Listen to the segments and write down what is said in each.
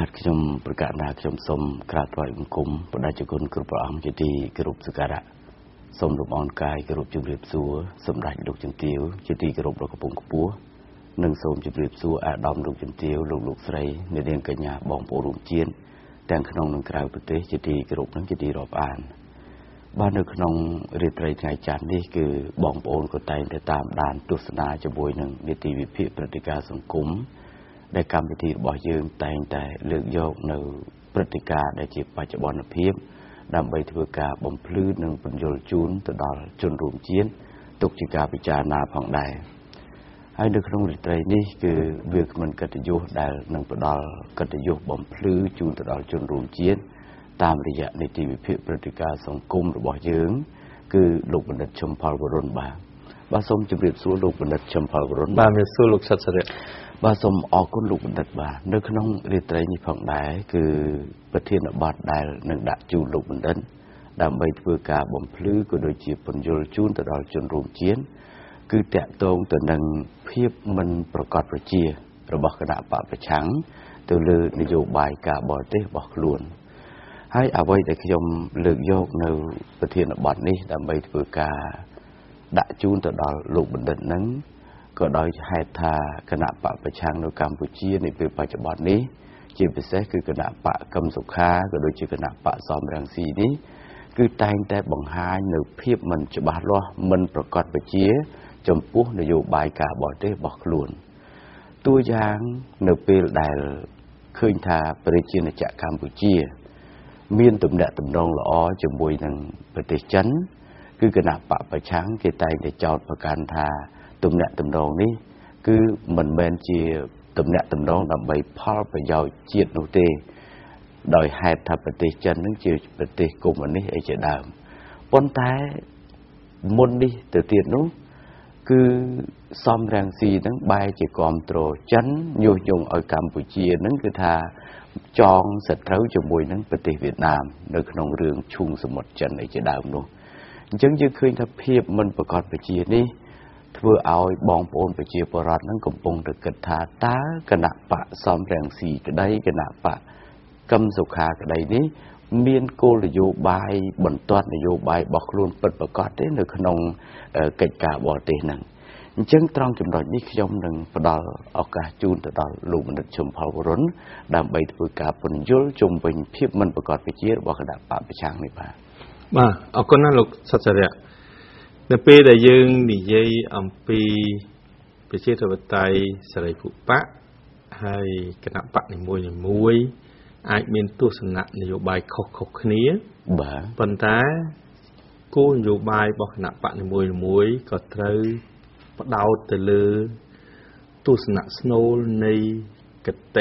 ខ្ញុំប្រកាសថាខ្ញុំសូមក្រាបថ្វាយបង្គំព្រះរាជគុណគ្រប់ព្រះអង្គជាទីគោរពសក្ការៈសូមលំអរកាយគោរពជម្រាបសួរសម្ដេចលោកជំទាវជាទីគោរពដ៏កំពង់ខ្ពស់និងសូមជម្រាបសួរអាដាមលោកជំទាវលោកស្រីអ្នកនាងកញ្ញាបងប្អូនរួមជាតិទាំងក្នុងនិងក្រៅប្រទេសជាទីគោរពនិងជាទីរាប់អានបាទនៅក្នុងរាត្រីថ្ងៃច័ន្ទនេះគឺបងប្អូនក៏តែងតែតាមដានទស្សនាជាមួយនឹងនីតិវិភាគព្រឹត្តិការណ៍សង្គមដែលកម្មវិធីរបស់យើងតែងតែលើកយកនៅព្រឹត្តិការណ៍ដែលជាបច្ចុប្បន្នភាពដើម្បីធ្វើការបំភ្លឺនិងពន្យល់ជូនទៅដល់ជនរួមជាតិទុកជាការពិចារណាផងដែរហើយនៅក្នុងរាត្រីនេះគឺវាគ្មិនកិត្តិយសដែលនឹងផ្ដល់កិត្តិយសបំភ្លឺជូនទៅដល់ជនរួមជាតិតាមរយៈនីតិវិភាគព្រឹត្តិការណ៍សង្គមរបស់យើងគឺលោកបណ្ឌិតឈឹមផលវរុនបាទសូមជម្រាបសួរលោកបណ្ឌិតឈឹមផលវរុនបាទជំរាបសួរលោកសិទ្ធិសិរិទ្ធបាទសូមអរគុណលោកបណ្ឌិតបាទនៅក្នុងរាត្រីនេះផងដែរគឺប្រធានបទដែលនឹងដាក់ជូនលោកបណ្ឌិតដើម្បីធ្វើការបំភ្លឺក៏ដូចជាពន្យល់ជូនទៅដល់ជនរួមជាតិគឺតាក់ទងទៅនឹងភាពមិនប្រកបប្រជារបស់គណៈបកប្រឆាំងទៅលើនយោបាយការបរទេសរបស់ខ្លួនហើយអ្វីដែលខ្ញុំលើកយកនៅប្រធានបទនេះដើម្បីធ្វើការដាក់ជូនទៅដល់លោកបណ្ឌិតនឹងក៏ដោយហេតុថាគណៈបកប្រឆាំងនៅកម្ពុជានាពេលបច្ចុប្បន្ននេះជាពិសេសគឺគណៈបកកឹមសុខាក៏ដូចជាគណៈបកសំរងស៊ីនេះគឺតែងតែបង្ហាញនៅភាពមិនច្បាស់លាស់មិនប្រកបប្រជាចំពោះនយោបាយការបរទេសរបស់ខ្លួនតួយ៉ាងនៅពេលដែលឃើញថាប្រជាណាចក្រកម្ពុជាមានទំនាក់ទំនងល្អជាមួយនឹងប្រទេសចិនគឺគណៈបកប្រឆាំងគេតែងតែចោទប្រកាន់ថាទំនាក់ទំនងនេះគឺមិនមែនជាទំនាក់ទំនងដើម្បីផលប្រយោជន៍ជាតិនោះទេដោយហេតុថាប្រទេសចិននឹងជាប្រទេសកុម្មុយនីសអីជាដើមប៉ុន្តែមុននេះទៅទៀតនោះគឺសំរងស៊ីនឹងបែរជាគ្រប់គ្រងចិនញុះញង់ឲ្យកម្ពុជានឹងគឺថាចងសត្រូវជាមួយនឹងប្រទេសវៀតណាមនៅក្នុងរឿងឈូងសមុទ្រចិនអីជាដើមនោះអញ្ចឹងយើងឃើញថាភាពមិនប្រកបប្រជានេះធ្វើឲ្យបងប្អូនប្រជាពលរដ្ឋនឹងកំពុងតែគិតថាតើគណៈបកសំរងស៊ីក្តីគណៈបកកឹមសុខាក្តីនេះមានគោលនយោបាយបន្ទាត់នយោបាយរបស់ខ្លួនពិតប្រាកដទេនៅក្នុងកិច្ចការបរទេសហ្នឹងអញ្ចឹងត្រង់ចំណុចនេះខ្ញុំនឹងផ្ដល់ឱកាសជូនទៅដល់លោកបណ្ឌិតឈឹមផលវរុនដើម្បីធ្វើការពន្យល់ជុំវិញភាពមិនប្រកបប្រជារបស់គណៈបកប្រឆាំងនេះបាទអរគុណណាស់លោកសិទ្ធិសិរិទ្ធនៅពេលដែលយើងនិយាយអំពីប្រជាធិបតេយ្យសេរីភូប៉ាហើយគណៈបកនីមួយៗអាចមានទស្សនៈនយោបាយខុសៗគ្នាបាទប៉ុន្តែគោលនយោបាយរបស់គណៈបកនីមួយៗក៏ត្រូវផ្ដោតទៅលើទស្សនៈស្នូលនៃគតិ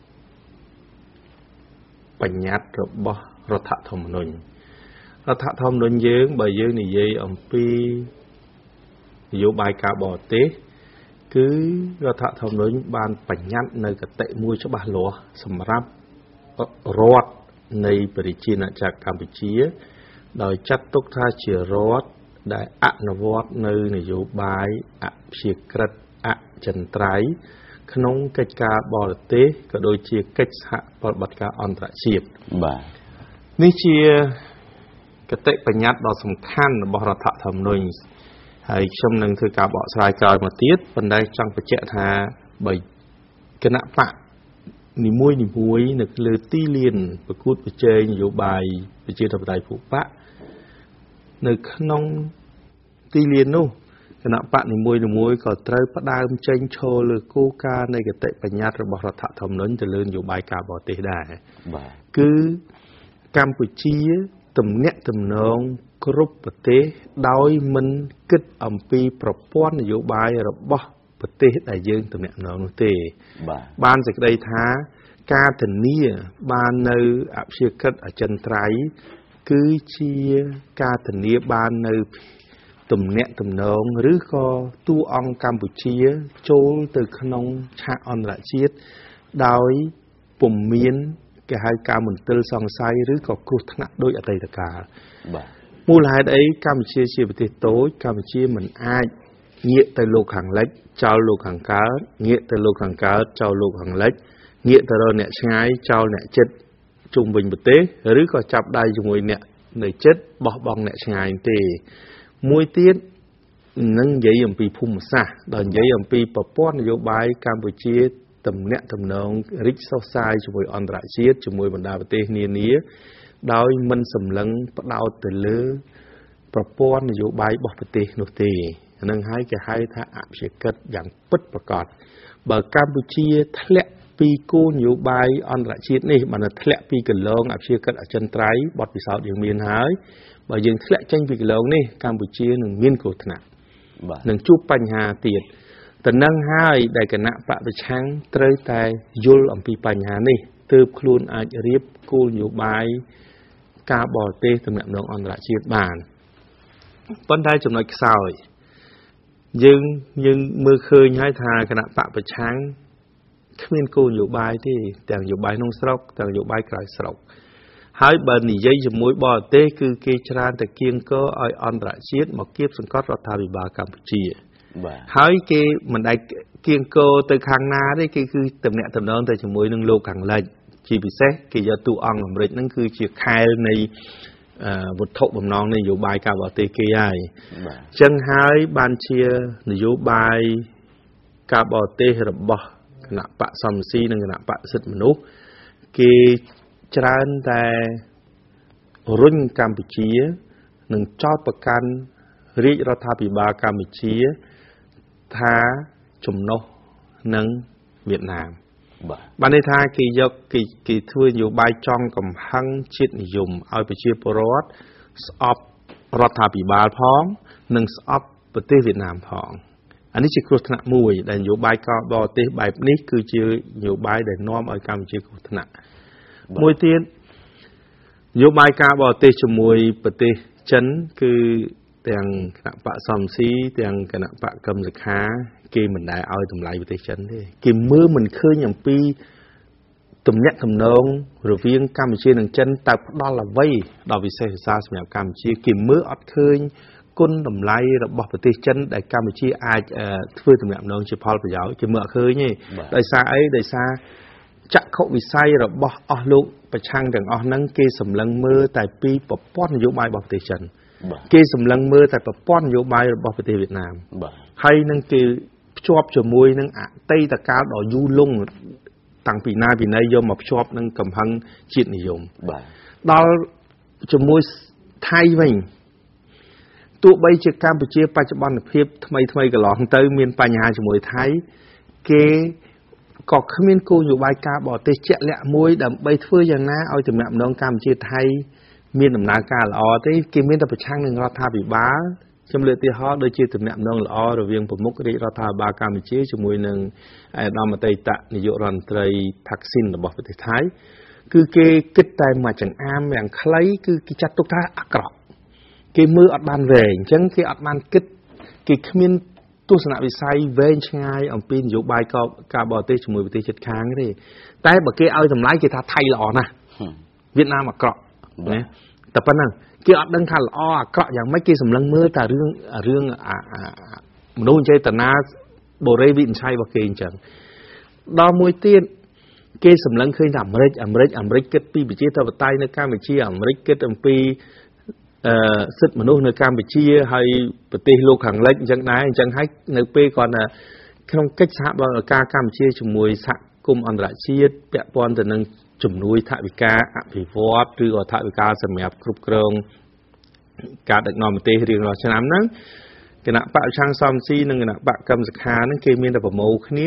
បញ្ញត្តិរបស់រដ្ឋធម្មនុញ្ញយើងបើយើងនិយាយអំពីនយោបាយការបរទេសគឺរដ្ឋធម្មនុញ្ញបានបញ្ញត្តិនៅគតិមួយច្បាស់លាស់សម្រាប់រដ្ឋនៃប្រជាណាចក្រកម្ពុជាដោយចាត់ទុកថាជារដ្ឋដែលអនុវត្តនៅនយោបាយអព្យាក្រឹតអចិន្ត្រៃយ៍ក្នុងកិច្ចការបរទេសក៏ដូចជាកិច្ចសហប្រតិបត្តិការអន្តរជាតិបាទនេះជាគតិបញ្ញត្តិដ៏សំខាន់របស់រដ្ឋធម្មនុញ្ញហើយខ្ញុំនឹងធ្វើការបកស្រាយក្រោយមកទៀតប៉ុន្តែចង់បញ្ជាក់ថាបើគណៈបកនីមួយនៅលើទីលានប្រកួតប្រជែងនយោបាយប្រជាធិបតេយ្យភូប៉ានៅក្នុងទីលាននោះគណៈបកនីមួយក៏ត្រូវផ្ដើមចេញឈរលើគោលការណ៍នៃគតិបញ្ញត្តិរបស់រដ្ឋធម្មនុញ្ញទៅលើនយោបាយការបរទេសដែរបាទគឺកម្ពុជាទំនាក់ទំនងគ្រប់ប្រទេសដោយមិនគិតអំពីប្រព័ន្ធនយោបាយរបស់ប្រទេសដែលយើងទំនាក់ទំនងនោះទេបានសេចក្តីថាការធានាបាននៅអព្យាក្រឹតអចិន្ត្រៃយ៍គឺជាការធានាបាននៅទំនាក់ទំនងឬក៏តួអង្គកម្ពុជាចូលទៅក្នុងឆាកអន្តរជាតិដោយពុំមានគេហៅការមន្ទិលសង្ស័យឬក៏គ្រោះថ្នាក់ដោយអតីតកាលបាទមូលហេតុអីកម្ពុជាជាប្រទេសតូចកម្ពុជាមិនអាចងាកទៅលោកខាងលិចចោលលោកខាងកើតងាកទៅលោកខាងកើតចោលលោកខាងលិច nghĩa từ rồi nè ngay trao nè chết trung bình bật tế rứ có chập đai cho mùi nè nơi chết bỏ bong nè ngay thì mùi tiết nâng giấy ẩm pi phum xa đòn giấy ẩm pi bỏ bón vô bài Campuchia tầm nẹ tầm nông rích sao sai cho mùi on đại chiết cho mùi bản đà bật tế nia nia đói mình sầm lăng bắt đầu từ lứa bỏ bón vô bài bỏ bật tế nô tê nâng hai cái hai thả áp sẽ cất dạng bất và cọt bờ Campuchia thẹn pi cô nhiều bài on lại chiết này mà nó thẹn pi cần lông áp sẽ cất ở chân trái bọt bị sao đường miền hái bởi dương thẹn tranh pi cần lông này Campuchia nâng miên cổ thằng nâng chụp bánh hà tiệt tận nâng hai đại cái nạ bạ bị trắng trời tai yul ở pi bánh hà này từ khuôn ai riệp cô nhiều bài ca bò tê từ nệm lông on lại chiết bàn vấn đề chúng nói sao nhưng mưa khơi hai thà cái nạp bạ bạch trắng khuyên cô nhiều bài thì tàng nhiều bài nông sọc tàng nhiều bài cài sọc hai bên thì dây dùng mũi bò tê cứ kê tràn tại kiêng cơ ai on lại chiết một kiếp sân cót ra bị bà Campuchia hai kê mình đại kiêng cơ từ khang na đấy kê cứ tầm nẹt tầm nón tại dùng mũi nâng lô càng lạnh chỉ bị xét kê giờ tu ăn làm rịch nâng cứ chỉ khai này một thộ bầm non này dụ bài cả bảo tê kê ai chân hai ban chia dụ bài cả bảo tê hợp bò nạp bạ sầm si nâng nạp bạ sứt mनु kê tràn tại rung Campuchia nâng chót bậc can rít ra tháp bị ba Campuchia tha chùm nô nâng Việt Nam ban đây tha kỳ dọc kỳ thưa nhiều bài trong cầm hăng chiết dùng ao bị chia porot sọp rọt thà bị ba phong nâng sọp bờ tây Việt Nam phong anh ấy chỉ có thằng mùi để nhiều bài cao bò tây bài ní cứ chia nhiều bài để nom ở Campuchia của thằng mùi tiên nhiều bài cao bò tây cho mùi bờ tây chấn cứ tiền nặng bạ sòm xí tiền cái nặng bạ cầm giật há kì mình đại ao tầm lại bờ tây chấn thế kì mưa mình khơi nhầm pi tụm nhẹ tụm nông rồi viên Campuchia nâng chân tập đó là vây đó vì xe xa xem Campuchia kìm mưa ấp khơi côn tụm lại rồi bỏ vào tay chân để Campuchia ai phơi tụm nhẹ nông chỉ Paul phải giáo chỉ mưa khơi nhỉ đại xa ấy đại xa chắc khẩu vì say rồi bỏ luôn phải chăng rằng nâng kê sầm lăng mưa tại pi bỏ pon vô bài bỏ tay chân kê sầm lăng mưa tại bỏ pon vô bài rồi bỏ vào tay Việt Nam hay nâng kê chọp cho môi nâng tây ta cá đỏ du lung tăng bị nay do một shop nâng cầm hăng chuyện này dùng đó cho môi thay mình tụ bây giờ Campuchia ba chục ban phiếp thay cái lọ tới miền Tây nhà cho môi thay cái có khám miên cô nhiều bài ca bỏ tê chẹt lẹ môi đầm bay thưa rằng na ao chừng nạm nông Campuchia thay miền đầm na ca lọ tới cái miền tập trang nâng ra tha bị bá trong lượt thì họ đôi chia từ nệm nông lọ rồi viên một mốc đi ra tha ba Campuchia cho môi nâng đó mà tây tạ như dụ rằng tây thạc xin là bỏ về thái cứ cái kích tay mà chẳng amอย่างkhlấy cứ cái chặt tục tha ác cọ cái mưa ọt ban về chẳng cái ọt ban kích cái miền tu sanh bị say về ngay ông pin dụ bài ca bò tê cho mùi tê chật kháng đấy tay bờ kia ao tầm lái kia tha thay lọ nè Việt Nam mà cọ nè tập anh nè kia ọt đăng thà lọ cọอย่างmấy kia sầm lăng mưa ta riêng nôn chơi tận na bộ rây vịn say bờ kia chẳng đo mùi tiên kê sầm lăng khơi Americ kết pi bị chia tao tay nơi Campuchia Americ kết ông pi sức mà nơi Campuchia hay bờ tây lục hàng lệnh chẳng nái chẳng hay nơi pi còn là trong cách xã bao ở Campuchia chủng mùi sạ cùng ăn lại chia bẹ pon từ nâng chủng núi thạ bị cá bị vótឬក៏ថវិកាសម្រាប់គ្រប់គ្រងការដឹកនាំប្រទេសរៀងរាល់ឆ្នាំហ្នឹងគណៈបកឆាំងសំស៊ីនិងគណៈបកកម្មសខាហ្នឹងគេមានតែប្រមូលគ្នា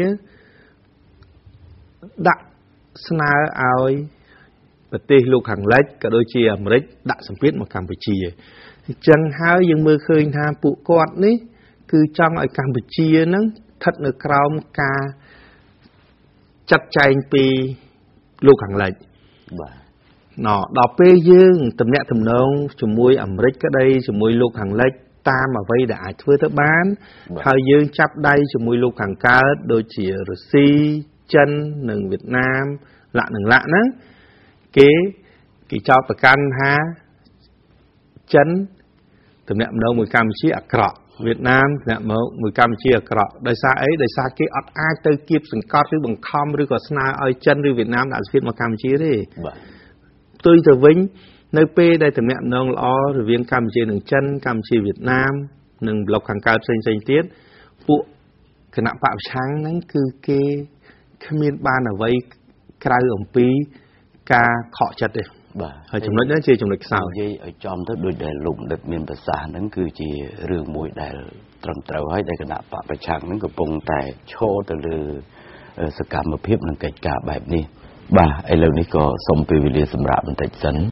ដាក់ស្នើឲ្យប្រទេសលោកខាងលិចក៏ដូចជាអាមេរិកដាក់សម្ពាធមកកម្ពុជាអញ្ចឹងហើយយើងមើលឃើញថាពួកគាត់នេះគឺចង់ឲ្យកម្ពុជាហ្នឹងស្ថិតនៅក្រោមការចាត់ចែងពីលោកខាងលិចបាទដល់ពេលយើងតំណាក់តំណងជាមួយអាមេរិកក៏ដីជាមួយលោកខាងលិចតាមអ្វីដែលអាចធ្វើទៅបានហើយយើងចាប់ដៃជាមួយលោកខាងកើតដូចជារុស្ស៊ីចិននិងវៀតណាមឡាក់ហ្នឹងគេចោទប្រកាន់ថាចិនតំណាក់តំណងមួយកម្ពុជាអាក្រក់ Việt Nam nè mà người Campuchia cọ đời xa ấy đời xa cái ọt ai tới kịp sừng cọt rồi bằng com rồi còn sna ơi chân rồi Việt Nam đã xuyên mà Campuchia đi tôi từ vĩnh nơi p đây từ mẹ nông lo rồi viên Campuchia nâng chân Campuchia Việt Nam nâng lộc hàng cao xanh tiết phụ cái nạm phạm sáng nắng cứ cái miền ban ở vây cài ổng pí ca thọ chặt đi ở trong đó chỉ trong lịch sao vậy ở trong đó đôi đại lục đất miền Bắc Sa nắng cứ chỉ rừng mùi đại trầm trầu hay đại cái nạm phạm phải sáng nắng cứ bùng tại cho từ lưสกรรมเพียบนังกิจการแบบนี้บ่าไอ้เรื่องนี้ก็สมเป็นวิริยสำหรับมันแต่ฉัน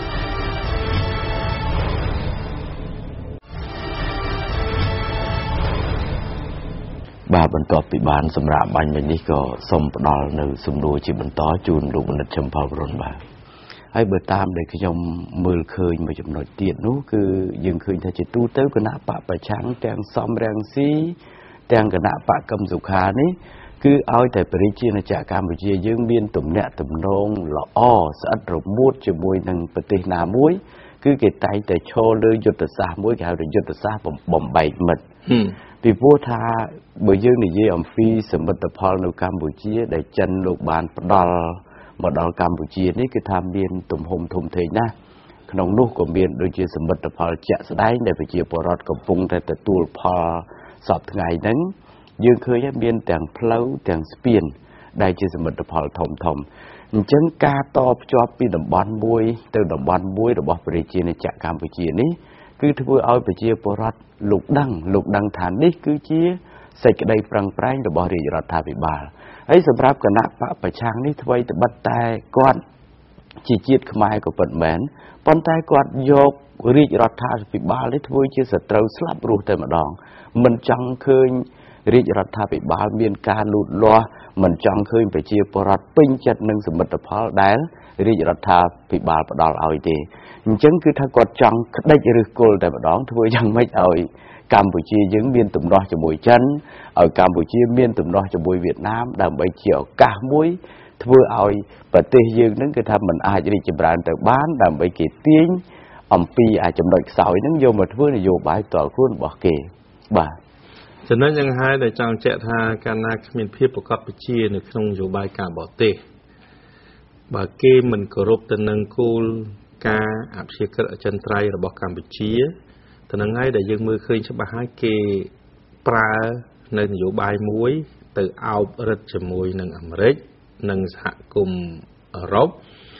บ่าบรรทบปีบานสำหรับบันแบบนี้ก็สมประดอลในสมดูจีบรรทอจูนลูกบรรดาชมพาวรนบ่าให้เบอร์ตามเด็กขยมมือเคยมาจำนวนเตียนนู้คือยังเคยถ้าจะตู้เต้าก็น่าปะไปช้างแตงซ้อมแรงซีแตงก็น่าปะกำสุขานี้คือเอาแต่ปริจินจากการวิจัยยื่นเบียนตุ่มเนี่ยตุ่มนงหล่ออ้อสัตว์รูมูดจมวยหนึ่งปฏินามุ้ยคือเกิดใจแต่โชว์เลยยุติศาสตร์มุ้ยเขาเลยยุติศาสตร์บ่มใบหมดปีพูดท่าเบอร์ยื่นในยี่อมฟีสมบัติพอลในการวิจัยได้จันลูกบานปดอลมาดอลการวิจัยนี่คือทำเบียนตุ่มหมทุ่มเทนะขนมนุ่มกับเบียนโดยเฉพาะสมบัติพอลจะสได้ในวิจัยปรอดกับปุงแต่ตัวพอสอบไงนั้นยืนเคยเบียนแต่งเพลาแต่งสเปียนได้เจอสมบัติพอลทอมจังกาตอบจอบปีดบอนบุยเติมดบอนบุยดบอกปริจีในจากการปริจีนี้คือถ้าเพื่อเอาปริจีปรอดลูกดังฐานนี้คือเชี่ยใส่กระไดปรังปรายดบริรัฐาภิบาลไอ้สำหรับคณะพระประชางนี้ทวีตบัดตายก้อนจีจีดขมายก็เปิดแหวนปนตายก้อนโยกริรัฐาภิบาลนี้ทวีเชี่ยสตรูสลับรูแต่มาดองมันจังเคยริรัฐาภิบาลมีการหลุดล้อมันจังเคยไปเชียร์ปรดปิ้งจัดหนึ่งสมบัติพอได้ริรัฐาภิบาลปดอลเอาดีจังคือถ้ากดจังได้จะรึกโกลแต่มาดองทวียังไม่เอากัมพูชียังมีตุ่มรอจมูกจันเอากัมพูชีมีตุ่มรอจมูกเวียดนามดำใบเขียวกามุ้ยทวีเอาประเทศยังนั้นคือทำมันอาจจะได้จำรานแต่บ้านดำใบเกติ้งอมปีอาจจะไม่สาวนั้นโยมาทวีโยบายต่อคุณบอกเกบ่าฉะนั้นยังให้ในจังเจตาการนักมีเพียบประกอบไปเชียในขนมโยบายการบ่อเตะบาเกมันกรบตะนังกูลกาอับเชียกระจันไตรระบบการไปเชียตะนังให้แต่ยังมือเคยฉบับให้เกปลาในโยบายมวยtừ ao rất chậm mùi nâng Amerik nâng hạ cùng Europe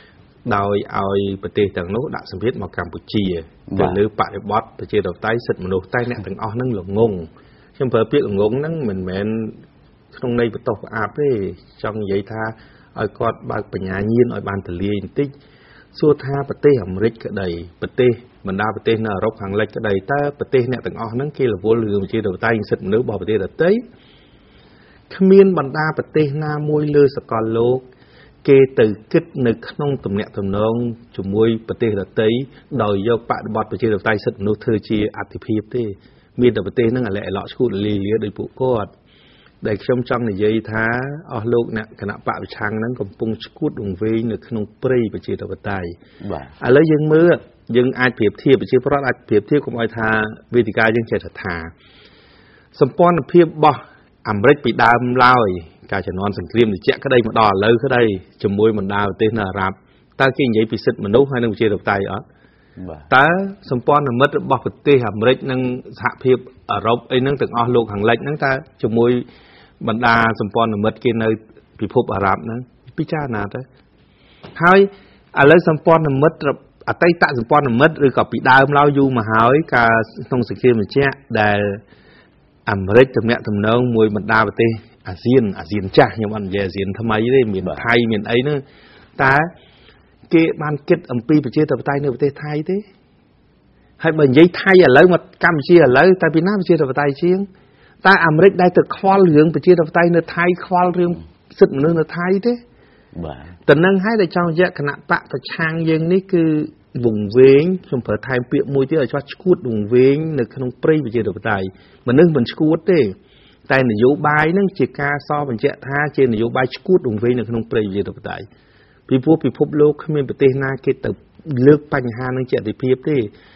đòi aoประเทศต่างโน้นđãสำเร็จมากัมพูชีแต่เนื้อปะบอสประเทศเราใต้สุดมนุษย์ใต้เนี่ยต่างอ้อนั่งหลงงงช่างเพื่อเพียงงงนั่งเหมือนตรงในประตูอาบเลยtrong vậy tha ở con baปัญญาnhiên ở ban tờ liên tích xua thaประเทศอเมริกก็ได้ประเทศบรรดาประเทศในยุโรปห่างไกลก็ได้แต่ประเทศเนี่ยต่างอ้อนั่งกี่ละวัวเรือประเทศเราใต้สุดมนุษย์บอกประเทศเราใต้ขมิ้นบรรดาประเทศหน้ามวยเลือสกอลโลกเกตือคิดนึกขนมตุ่มเนี่ยตุ่มน้องจุ่มมวยประเทศเราใต้โดยยกปะบอดประเทศเราใต้สุดมนุษย์เธอจีอัติพีบที่มีแต่ประเทศนั่นแหละหล่อชูดลีเลี้ยโดยผู้กอดได้ชมจังในยัยท้าอ๋อโลกเนี่ยขณะปะไปช่างนั้นก็ปุ่งชูดลงเวงในขนมปรีประเทศเราใต้แล้วยังเมื่อยังอาจเปรียบเทียบประเทศเพราะอาจเปรียบเทียบกับไอ้ทาวิธีการยังเจตถาสมปอนเพียบบ่อเมริกปีดามลาวการจะนอนสังเกตในเจ้าก็ได้มาดอเลยก็ได้จมวยมันดาวเต้นอารับตาเก่งใหญ่ปีศิษย์มันดูให้นักเชียร์ตกใจอ๋อตาสมปอนมัดบอกประเทศอเมริกนั่งสหเพียบรบไอ้นั่งตึงอ๋อโลกห่างเล็กนั่งตาจมวยบรรดาสมปอนมัดกินในพิภพอารับนั่งพิจารณาได้ให้อะไรสมปอนมัดไต้ตาสมปอนมัดหรือกับปีดามลาวอยู่มาหายการต้องสังเกตในเจ้าได้อเมริกจำเนี่ยจำเนื้อมวยบรรดาประเทศอาเซียนจ้าอย่างวันอาเซียนทำไมได้เหมือนไทยเหมือนไอ้เนอะแต่เกี่ยมันเกิดอัมพีประเทศต่างๆในประเทศไทยเด้ให้เหมือนยัยไทยอะไรมากัมพูชีอะไรแต่ปีน้าประเทศต่างๆเชียงแต่อเมริกได้แต่ควอลเรื่องประเทศต่างๆในไทยควอลเรื่องสุดเหมือนในไทยเด้แต่นั่งให้ได้จังเยอะขณะปะประชังยังนี่คือvùng vén trong phở Thái Piệm môi tiếng ở cho scoot vùng vén được không prey về chế độ tài mà nâng mình scoot đấy tại là dấu bài nâng chỉ ca so mình chạy tha trên là dấu bài scoot vùng vén được không prey về chế độ tài people lô không biết bề na cái tập lược bành hà nâng chạy để piệp đấy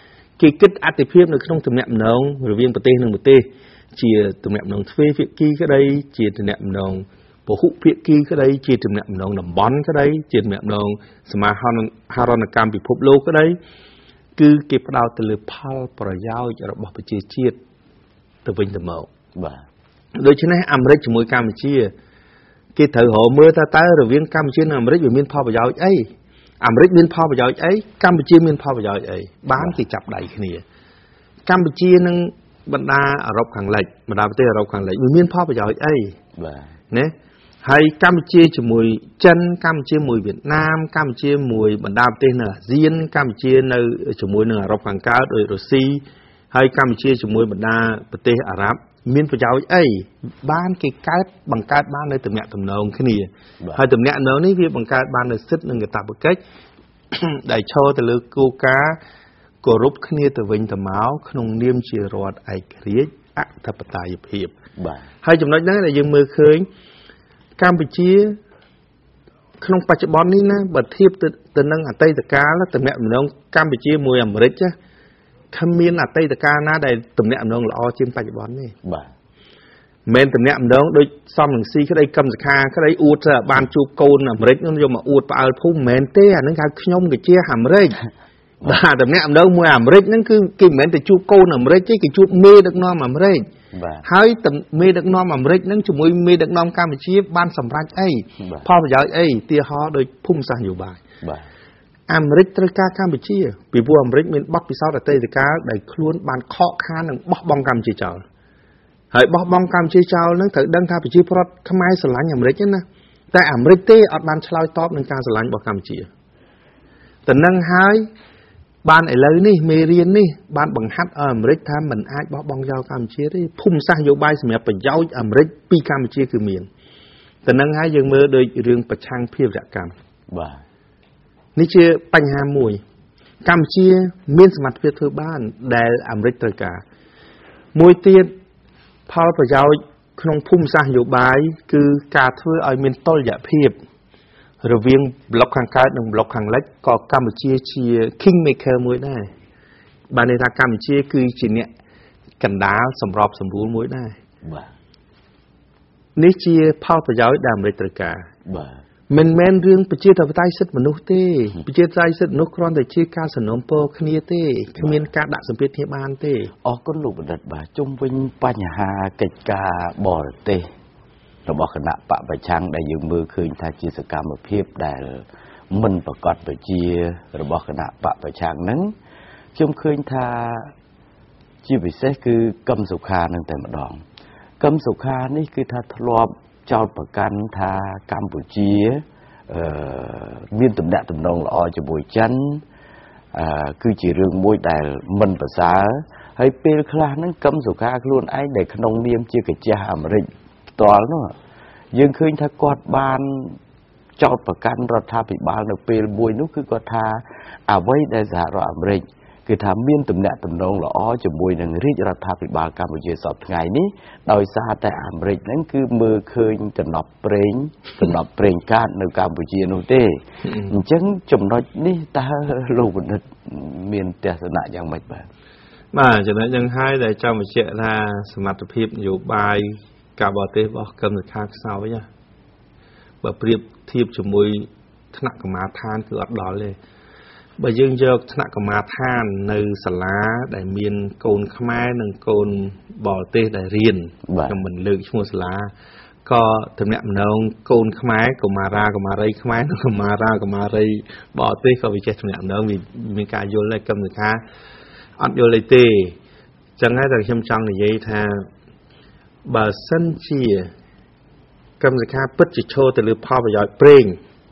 គេគិតអតិភិបនៅក្នុងទំនាក់ទំនងរវាងប្រទេសនិងប្រទេសជាទំនាក់ទំនងទ្វេភាគីក្តីជាទំនាក់ទំនងពហុភាគីក្តីជាទំនាក់ទំនងតំបន់ក្តីជាទំនាក់ទំនងសមាហរណកម្មពិភពលោកក្តីគឺគេផ្ដោតទៅលើផលប្រយោជន៍របស់ប្រជាជាតិទៅវិញទៅមកបាទដូច្នេះអាមេរិកជាមួយកម្ពុជាគេត្រូវរកមើលតើរវាងកម្ពុជានិងអាមេរិកវាមានផលប្រយោជន៍អីអាមេរិកមានផលប្រយោជន៍អីកម្ពុជាមានផលប្រយោជន៍អីបានគេចាប់ដៃគ្នាកម្ពុជានិងបណ្ដាអឺរ៉ុបខាងលិចបណ្ដាប្រទេសអឺរ៉ុបខាងលិចវាមានផលប្រយោជន៍អីបាទណាហើយកម្ពុជាជាមួយចិនកម្ពុជាមួយវៀតណាមកម្ពុជាមួយបណ្ដាប្រទេសនៅអាស៊ានកម្ពុជានៅជាមួយនឹងអឺរ៉ុបខាងកើតដូចរុស្ស៊ីហើយកម្ពុជាជាមួយបណ្ដាប្រទេសអារ៉ាប់មានប្រយោជន៍អីបានគេបង្កើតបាននៅទំនាក់ទំនងគ្នាហើយទំនាក់ទំនងនេះវាបង្កើតបាននៅសិទ្ធិនិងកាតព្វកិច្ចដែលឈរទៅលើគោលការណ៍គោរពគ្នាទៅវិញទៅមកក្នុងនាមជារដ្ឋឯករាជ្យអធិបតេយ្យភាពបាទហើយចំណុចហ្នឹងដែលយើងមើលឃើញកម្ពុជាក្នុងបច្ចុប្បន្ននេះណាបើធៀបទៅនឹងអតីតកាលទំនាក់ទំនងកម្ពុជាមួយអាមេរិកណាគ្មានអតីតកាលណាដែលទំនាក់ទំនងល្អជាងបច្ចុប្បន្នទេបាទមិនទំនាក់ទំនងដូចសំរងស៊ីក្តីកឹមសខាក្តីអួតបានជួបកូនអាមេរិកខ្ញុំយកមកអួតផ្អើលភូមិមិនមែនទេអានឹងហៅខ្ញុំក៏ជាអាមេរិកបាទទំនាក់ទំនងមួយអាមេរិកហ្នឹងគឺគេមិនមែនទៅជួបកូនអាមេរិកទេគេជួបមេដឹកនាំអាមេរិកហើយមេដឹកនាំអាមេរិកហ្នឹងជាមួយមេដឹកនាំកម្ពុជាបានសម្រេចអីផលប្រយោជន៍អីទីហោដោយភូមិសាស្ត្រនយោបាយបាទអាមេរិកត្រូវការកម្ពុជាពីព្រោះអាមេរិកមានបទពិសោធន៍អតីតកាលដែលខ្លួនបានខកខាននិងបោះបង់កម្ពុជាចោលហើយបោះបង់កម្ពុជាចោលហ្នឹងត្រូវដឹងថាប្រជាពលរដ្ឋខ្មែរស្រឡាញ់អាមេរិកណាតែអាមេរិកទេអត់បានឆ្លើយតបនឹងការស្រឡាញ់របស់កម្ពុជាតែនឹងហើយបានឥឡូវនេះមេរៀននេះបានបង្ហាត់ឲ្យអាមេរិកថាមិនអាចបោះបង់ចោលកម្ពុជាទេភូមិសាស្ត្រនយោបាយសម្រាប់ប្រយោជន៍អាមេរិកពីកម្ពុជាគឺមានតែនឹងហើយយើងមើលដូចរឿងប្រឆាំងភាវកម្មបាទនេះជាបញ្ហាមួយកម្ពុជាមានសមត្ថភាពធ្វើបានដែលអាមេរិកត្រូវការមួយទៀតផលប្រយោជន៍ក្នុងភូមិសាស្ត្រនយោបាយគឺការធ្វើឲ្យមានតុល្យភាពរវាងប្លុកខាងកើតនិងប្លុកខាងលិចក៏កម្ពុជាជា king maker មួយដែរបានន័យថាកម្ពុជាគឺជាអ្នកកណ្ដាលសម្របសម្រួលមួយដែរបាទនេះជាផលប្រយោជន៍ដែលអាមេរិកត្រូវការបាទមិនមែនរឿងប្រជាធិបតេយ្យសិទ្ធិមនុស្សទេប្រជាធិបតេយ្យសិទ្ធិមនុស្សគ្រាន់តែជាការសំណូមពរគ្នាទេគ្មានការដាក់សម្ពាធគ្នាបានទេអរគុណលោកបណ្ឌិតបាទជុំវិញបញ្ហាកិច្ចការបរទេសរបស់គណៈបកប្រឆាំងដែលយើងមើលឃើញថាជាសកម្មភាពដែលមិនប្រកបវិជ្ជារបស់គណៈបកប្រឆាំងហ្នឹងខ្ញុំឃើញថាជាពិសេសគឺកឹមសុខានឹងតែម្ដងកឹមសុខានេះគឺថាធ្លាប់ចោទប្រកាន់ថាកម្ពុជាមានទំនាក់ទំនងល្អជាមួយចិនគឺជារឿងមួយដែលមិនប្រសើរហើយពេលខ្លះហ្នឹងកឹមសុខាខ្លួនឯងដែលក្នុងនាមជាកាជះអាមេរិកផ្ទាល់នោះយើងឃើញថាគាត់បានចោទប្រកាន់រដ្ឋាភិបាលនៅពេលមួយនោះគឺគាត់ថាអ្វីដែលសហរដ្ឋអាមេរិកគឺថាមានទំនាក់ទំនងល្អជាមួយនឹងរាជរដ្ឋាភិបាលកម្ពុជាសពថ្ងៃនេះដោយសារតែអាមេរិកហ្នឹងគឺមើលឃើញកំណប់ប្រេងកាតនៅកម្ពុជានោះទេអញ្ចឹងចំណុចនេះតើលោកបណ្ឌិតមានទស្សនៈយ៉ាងម៉េចបាទចំណុចហ្នឹងហើយដែលចង់បញ្ជាក់ថាសមត្ថភាពនយោបាយការបរទេសរបស់កឹមសុខាខ្សោយបើប្រៀបធៀបជាមួយថ្នាក់កម្មាឋានគឺអត់ដល់ទេបើយើងយកថ្នាក់កម្មាឋាននៅសាលាដែលមានកូនខ្មែរនិងកូនបរទេសដែលរៀនខ្ញុំមិនលើកឈ្មោះសាលាក៏ទំនាក់ទំនងកូនខ្មែរកុមារាកុមារីខ្មែរនិងកុមារាកុមារីបរទេសក៏វាចេះទំនាក់ទំនងមានការយល់ដែរកឹមសុខាអត់យល់ទេចឹងហើយតែខ្ញុំចង់និយាយថាបើសិនជាកឹមសុខាពិតជាឈរទៅលើផលប្រយោជន៍ប្រេង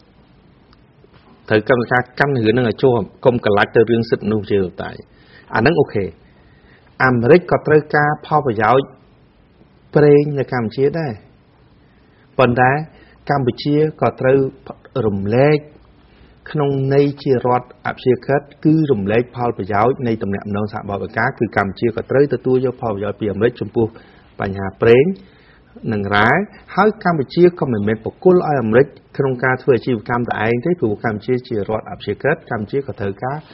ត្រូវកឹមសុខាកាន់រឿងហ្នឹងឲ្យចូលកុំកលាច់ទៅរឿងសិទ្ធិមនុស្សជាតែអាហ្នឹងអូខេអាមេរិកក៏ត្រូវការផលប្រយោជន៍ប្រេងនៅកម្ពុជាដែរប៉ុន្តែកម្ពុជាក៏ត្រូវរំលែកក្នុងន័យជារដ្ឋអភិជាក្រិតគឺរំលែកផលប្រយោជន៍នៃទំនាក់ទំនងសហប្រតិបត្តិការគឺកម្ពុជាក៏ត្រូវទទួលយកផលប្រយោជន៍ពីអាមេរិកចំពោះបញ្ហាប្រេងនិងរ៉ែហើយកម្ពុជាក៏មិនមែនបកគលឲ្យអាមេរិកក្នុងការធ្វើអាជីវកម្មតែឯងទេព្រោះកម្ពុជាជារដ្ឋអភិជាក្រិតកម្ពុជាក៏ត្រូវការ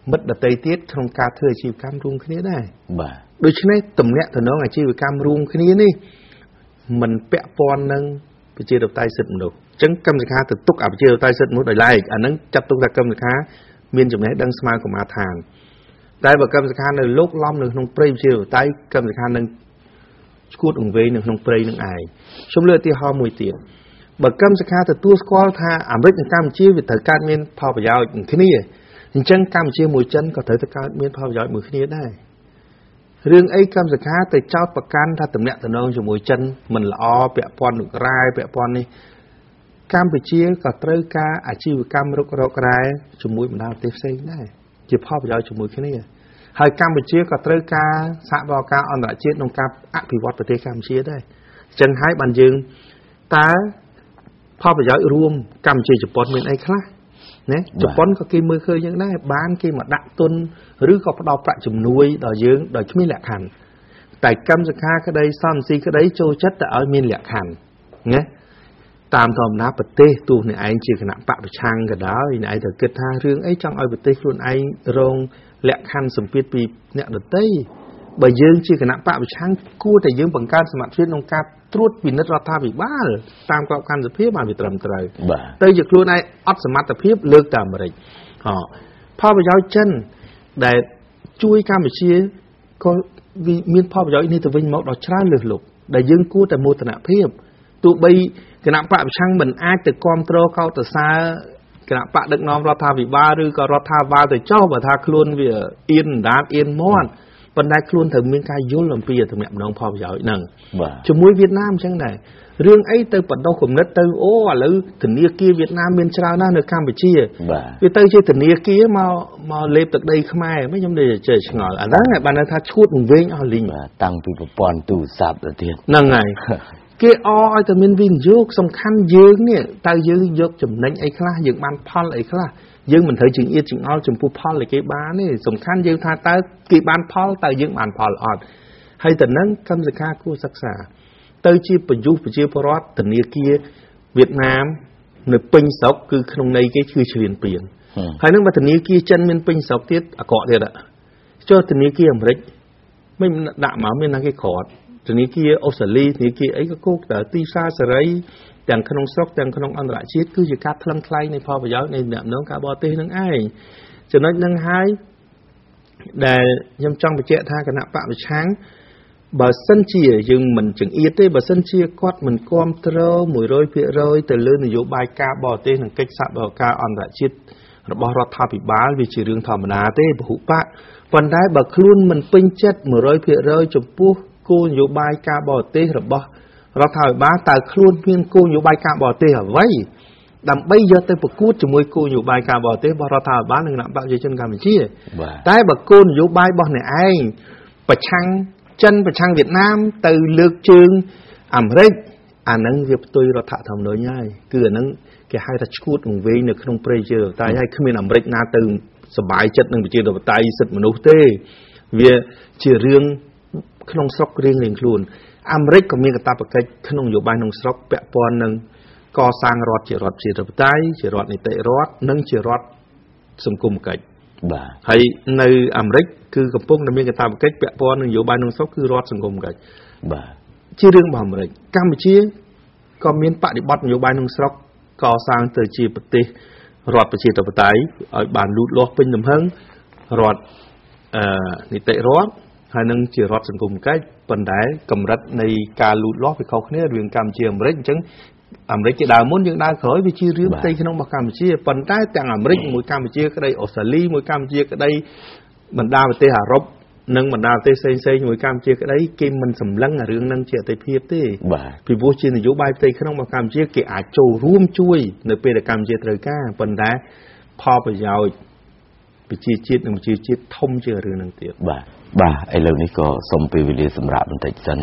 មិត្តដតីទៀតក្នុងការធ្វើអាជីវកម្មរួមគ្នាដែរបាទដូច្នេះតំណាក់តំណងអាជីវកម្មរួមគ្នានេះមិនពាក់ព័ន្ធនឹងប្រជាធិបតេយ្យសិទ្ធិមនុស្សអញ្ចឹងកម្មសិក្ខាទៅទុកអាប្រជាធិបតេយ្យសិទ្ធិមនុស្សដោយឡែកអាហ្នឹងចាត់ទុកថាកម្មសិក្ខាមានចំណេះដឹងស្មើកម្មាឋានតែបើកម្មសិក្ខានៅលោកឡំនៅក្នុងព្រៃប្រជាធិបតេយ្យកម្មសិក្ខានឹងឈួតអង្វែងនៅក្នុងព្រៃនឹងឯងខ្ញុំលើកឧទាហរណ៍មួយទៀតបើកម្មសិក្ខាទទួលស្គាល់ថាអាមេរិកនិងកម្ពុជាវាត្រូវកើតមានផលប្រយោជន៍គ្នាអញ្ចឹងកម្ពុជាមួយចិនក៏ត្រូវតែកើតមានផលប្រយោជន៍មួយគ្នាដែររឿងអីកម្មសិក្ខាទៅចោទប្រកាន់ថាតំណាក់តំណងជាមួយចិនមិនល្អពាក់ព័ន្ធនឹងរ៉ែពាក់ព័ន្ធនេះកម្ពុជាក៏ត្រូវការអាជីវកម្មរុករករ៉ែជាមួយបណ្ដាប្រទេសផ្សេងដែរជាផលប្រយោជន៍ជាមួយគ្នាហើយកម្ពុជាក៏ត្រូវការសហប្រតិការអន្តរជាតិក្នុងការអភិវឌ្ឍប្រទេសកម្ពុជាដែរអញ្ចឹងហើយបានយើងតើផលប្រយោជន៍រួមកម្ពុជាជប៉ុនមានអីខ្លះណាជប៉ុនក៏គេមើលឃើញយ៉ាងដែរបានគេមកដាក់ទុនឬក៏ផ្ដល់ប្រាក់ជំនួយដល់យើងដោយគ្មានលក្ខខណ្ឌតែកម្មសិក្ខាក្តីសំស៊ីក្តីចូលចិត្តតែឲ្យមានលក្ខខណ្ឌណាតាមធម្មតាប្រទេសទោះអ្នកឯងជាគណៈបកប្រឆាំងក៏ដោយអ្នកឯងត្រូវគិតថារឿងអីចង់ឲ្យប្រទេសខ្លួនឯងរងលក្ខខណ្ឌសម្ពាធពីអ្នកដទៃបើយើងជាគណៈបកប្រឆាំងគួរតែយើងបង្កើតសមត្ថភាពក្នុងការត្រួតពិនិត្យរដ្ឋាភិបាលតាមក្របខ័ណ្ឌសភាបានវាត្រឹមត្រូវទៅជាខ្លួនឯងអត់សមត្ថភាពលើកទៅអាមេរិកផលប្រយោជន៍ចិនដែលជួយកម្ពុជាក៏មានផលប្រយោជន៍នេះទៅវិញមកដល់ច្រើនលើសលប់ដែលយើងគួរតែមោទនភាពទោះបីគណៈបកប្រឆាំងមិនអាចទៅគ្រប់គ្រងកោតសរគណៈបកដឹកនាំរដ្ឋាភិបាលឬក៏រដ្ឋាភិបាលទៅចោះបើថាខ្លួនវាអៀនដាតអៀនមាត់ប៉ុន្តែខ្លួនត្រូវមានការយល់អំពីតំណែងផលប្រយោជន៍ហ្នឹងជាមួយវៀតណាមអញ្ចឹងដែររឿងអីទៅបដោះគំនិតទៅអូឥឡូវធនាគារវៀតណាមមានច្រើនណាស់នៅកម្ពុជាវាទៅជាធនាគារមកលេបទឹកដីខ្មែរមិនខ្ញុំនិយាយចេះឆ្ងល់អាហ្នឹងបានថាឈួតវែងអស់លីងតាំងពីប្រព័ន្ធទូរស័ព្ទទៅទៀតហ្នឹងហើយគេអឲ្យតែមានវិនិយោគសំខាន់យើងនេះតើយើងយកចំណេញអីខ្លះយើងបានផលអីខ្លះយើងមិនត្រូវជင်អៀតចង្អល់ចំពោះផលដែលគេបានទេសំខាន់យើងថាតើគេបានផលតើយើងបានផលអត់ហើយតែនឹងកម្មសិក្ខាគួរសិក្សាទៅជាប្រយុទ្ធប្រជាពលរដ្ឋធនាគារវៀតណាមនៅពេញស្រុកគឺក្នុងន័យគេគឺឈ្លានពានហើយនឹងបើធនាគារចិនមានពេញស្រុកទៀតអាក្រក់ទៀតចុះធនាគារអាមេរិកមិនដាក់មកមានណាគេក្រត់ធនាគារអូស្ត្រាលីធនាគារអីក៏គោកតើទីផ្សារសេរីទាំងក្នុងស្រុកទាំងក្នុងអន្តរជាតិគឺជាការថ្លឹងថ្លែងនៃផលប្រយោជន៍នៃដំណើរការបរទេសនឹងឯងចំណុចនឹងហើយដែលខ្ញុំចង់បញ្ជាក់ថាគណៈបកប្រឆាំងបើសិនជាយើងមិនចង្អៀតទេបើសិនជាគាត់មិនគ្រប់គ្រង 100% ទៅលើនយោបាយការបរទេសនិងកិច្ចសហប្រតិការអន្តរជាតិរបស់រដ្ឋាភិបាលវាជារឿងធម្មតាទេពហុបកប៉ុន្តែបើខ្លួនមិនពេញចិត្ត 100% ចំពោះគោលនយោបាយការបរទេសរបស់រដ្ឋាភិបាលតើខ្លួនមានគោលនយោបាយការបរទេសអ្វីដើម្បីយកទៅប្រកួតជាមួយគោលនយោបាយការបរទេសរបស់រដ្ឋាភិបាលនិងគណៈបកប្រជាជនកម្ពុជាតែបើគោលនយោបាយរបស់អ្នកឯងប្រឆាំងចិនប្រឆាំងវៀតណាមទៅលើកជើងអាមេរិកអាហ្នឹងវាផ្ទុយរដ្ឋធម្មនុញ្ញហើយគឺអាហ្នឹងគេហៅថាឈួតវង្វេងនៅក្នុងព្រៃជាធិបតេយ្យហើយគ្មានអាមេរិកណាទៅសប្បាយចិត្តនឹងប្រជាធិបតេយ្យសិទ្ធិមនុស្សទេវាជារឿងក្នុងស្រុករៀងខ្លួនអាមេរិកក៏មានកាតព្វកិច្ចក្នុងនយោបាយក្នុងស្រុកពាក់ព័ន្ធនឹងកសាងរដ្ឋជារដ្ឋប្រជាធិបតេយ្យជារដ្ឋនីតិរដ្ឋនិងជារដ្ឋសង្គមកិច្ចបាទហើយនៅអាមេរិកគឺកំពុងតែមានកាតព្វកិច្ចពាក់ព័ន្ធនឹងនយោបាយក្នុងស្រុកគឺរដ្ឋសង្គមកិច្ចបាទជារឿងរបស់អាមេរិកកម្ពុជាក៏មានបដិបត្តិនយោបាយក្នុងស្រុកកសាងទៅជាប្រទេសរដ្ឋប្រជាធិបតេយ្យឲ្យបានលូតលាស់ពេញទំហឹងរដ្ឋនីតិរដ្ឋហើយនឹងជារដ្ឋសង្គមកិច្ចប៉ុន្តែកម្រិតនៃការលូតលាស់វាខុសគ្នារវាងកម្ពុជាអាមេរិកអញ្ចឹងអាមេរិកជាដើមមុនយើងដើរក្រោយវាជារឿងផ្ទៃក្នុងរបស់កម្ពុជាប៉ុន្តែទាំងអាមេរិកមួយកម្ពុជាក្តីអូស្ត្រាលីមួយកម្ពុជាក្តីបណ្ដាប្រទេសអឺរ៉ុបនិងបណ្ដាប្រទេសផ្សេងៗមួយកម្ពុជាក្តីគេមិនសម្លឹងរឿងហ្នឹងជាអតិភិបទេពីព្រោះជានយោបាយផ្ទៃក្នុងរបស់កម្ពុជាគេអាចចូលរួមជួយនៅពេលដែលកម្ពុជាត្រូវការប៉ុន្តែផលប្រយោជន៍ប្រជាជាតិនិងប្រជាជាតិធំជាងរឿងហ្នឹងទៀតបាទឥឡូវនេះក៏សូមពេលវេលាសម្រាប់បន្តិចសិន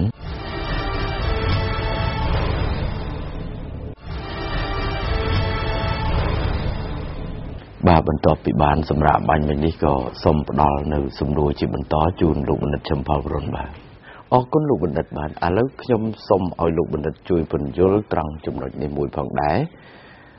បាទបន្ទាប់ពីបានសម្រាប់បាញ់មិញនេះក៏សូមផ្ដល់នៅសំណួរជាបន្តជូនលោកបណ្ឌិតឈឹមផលរុនបាទអរគុណលោកបណ្ឌិតបាទឥឡូវខ្ញុំសូមឲ្យលោកបណ្ឌិតជួយពន្យល់ត្រង់ចំណុចនេះមួយផងដែរ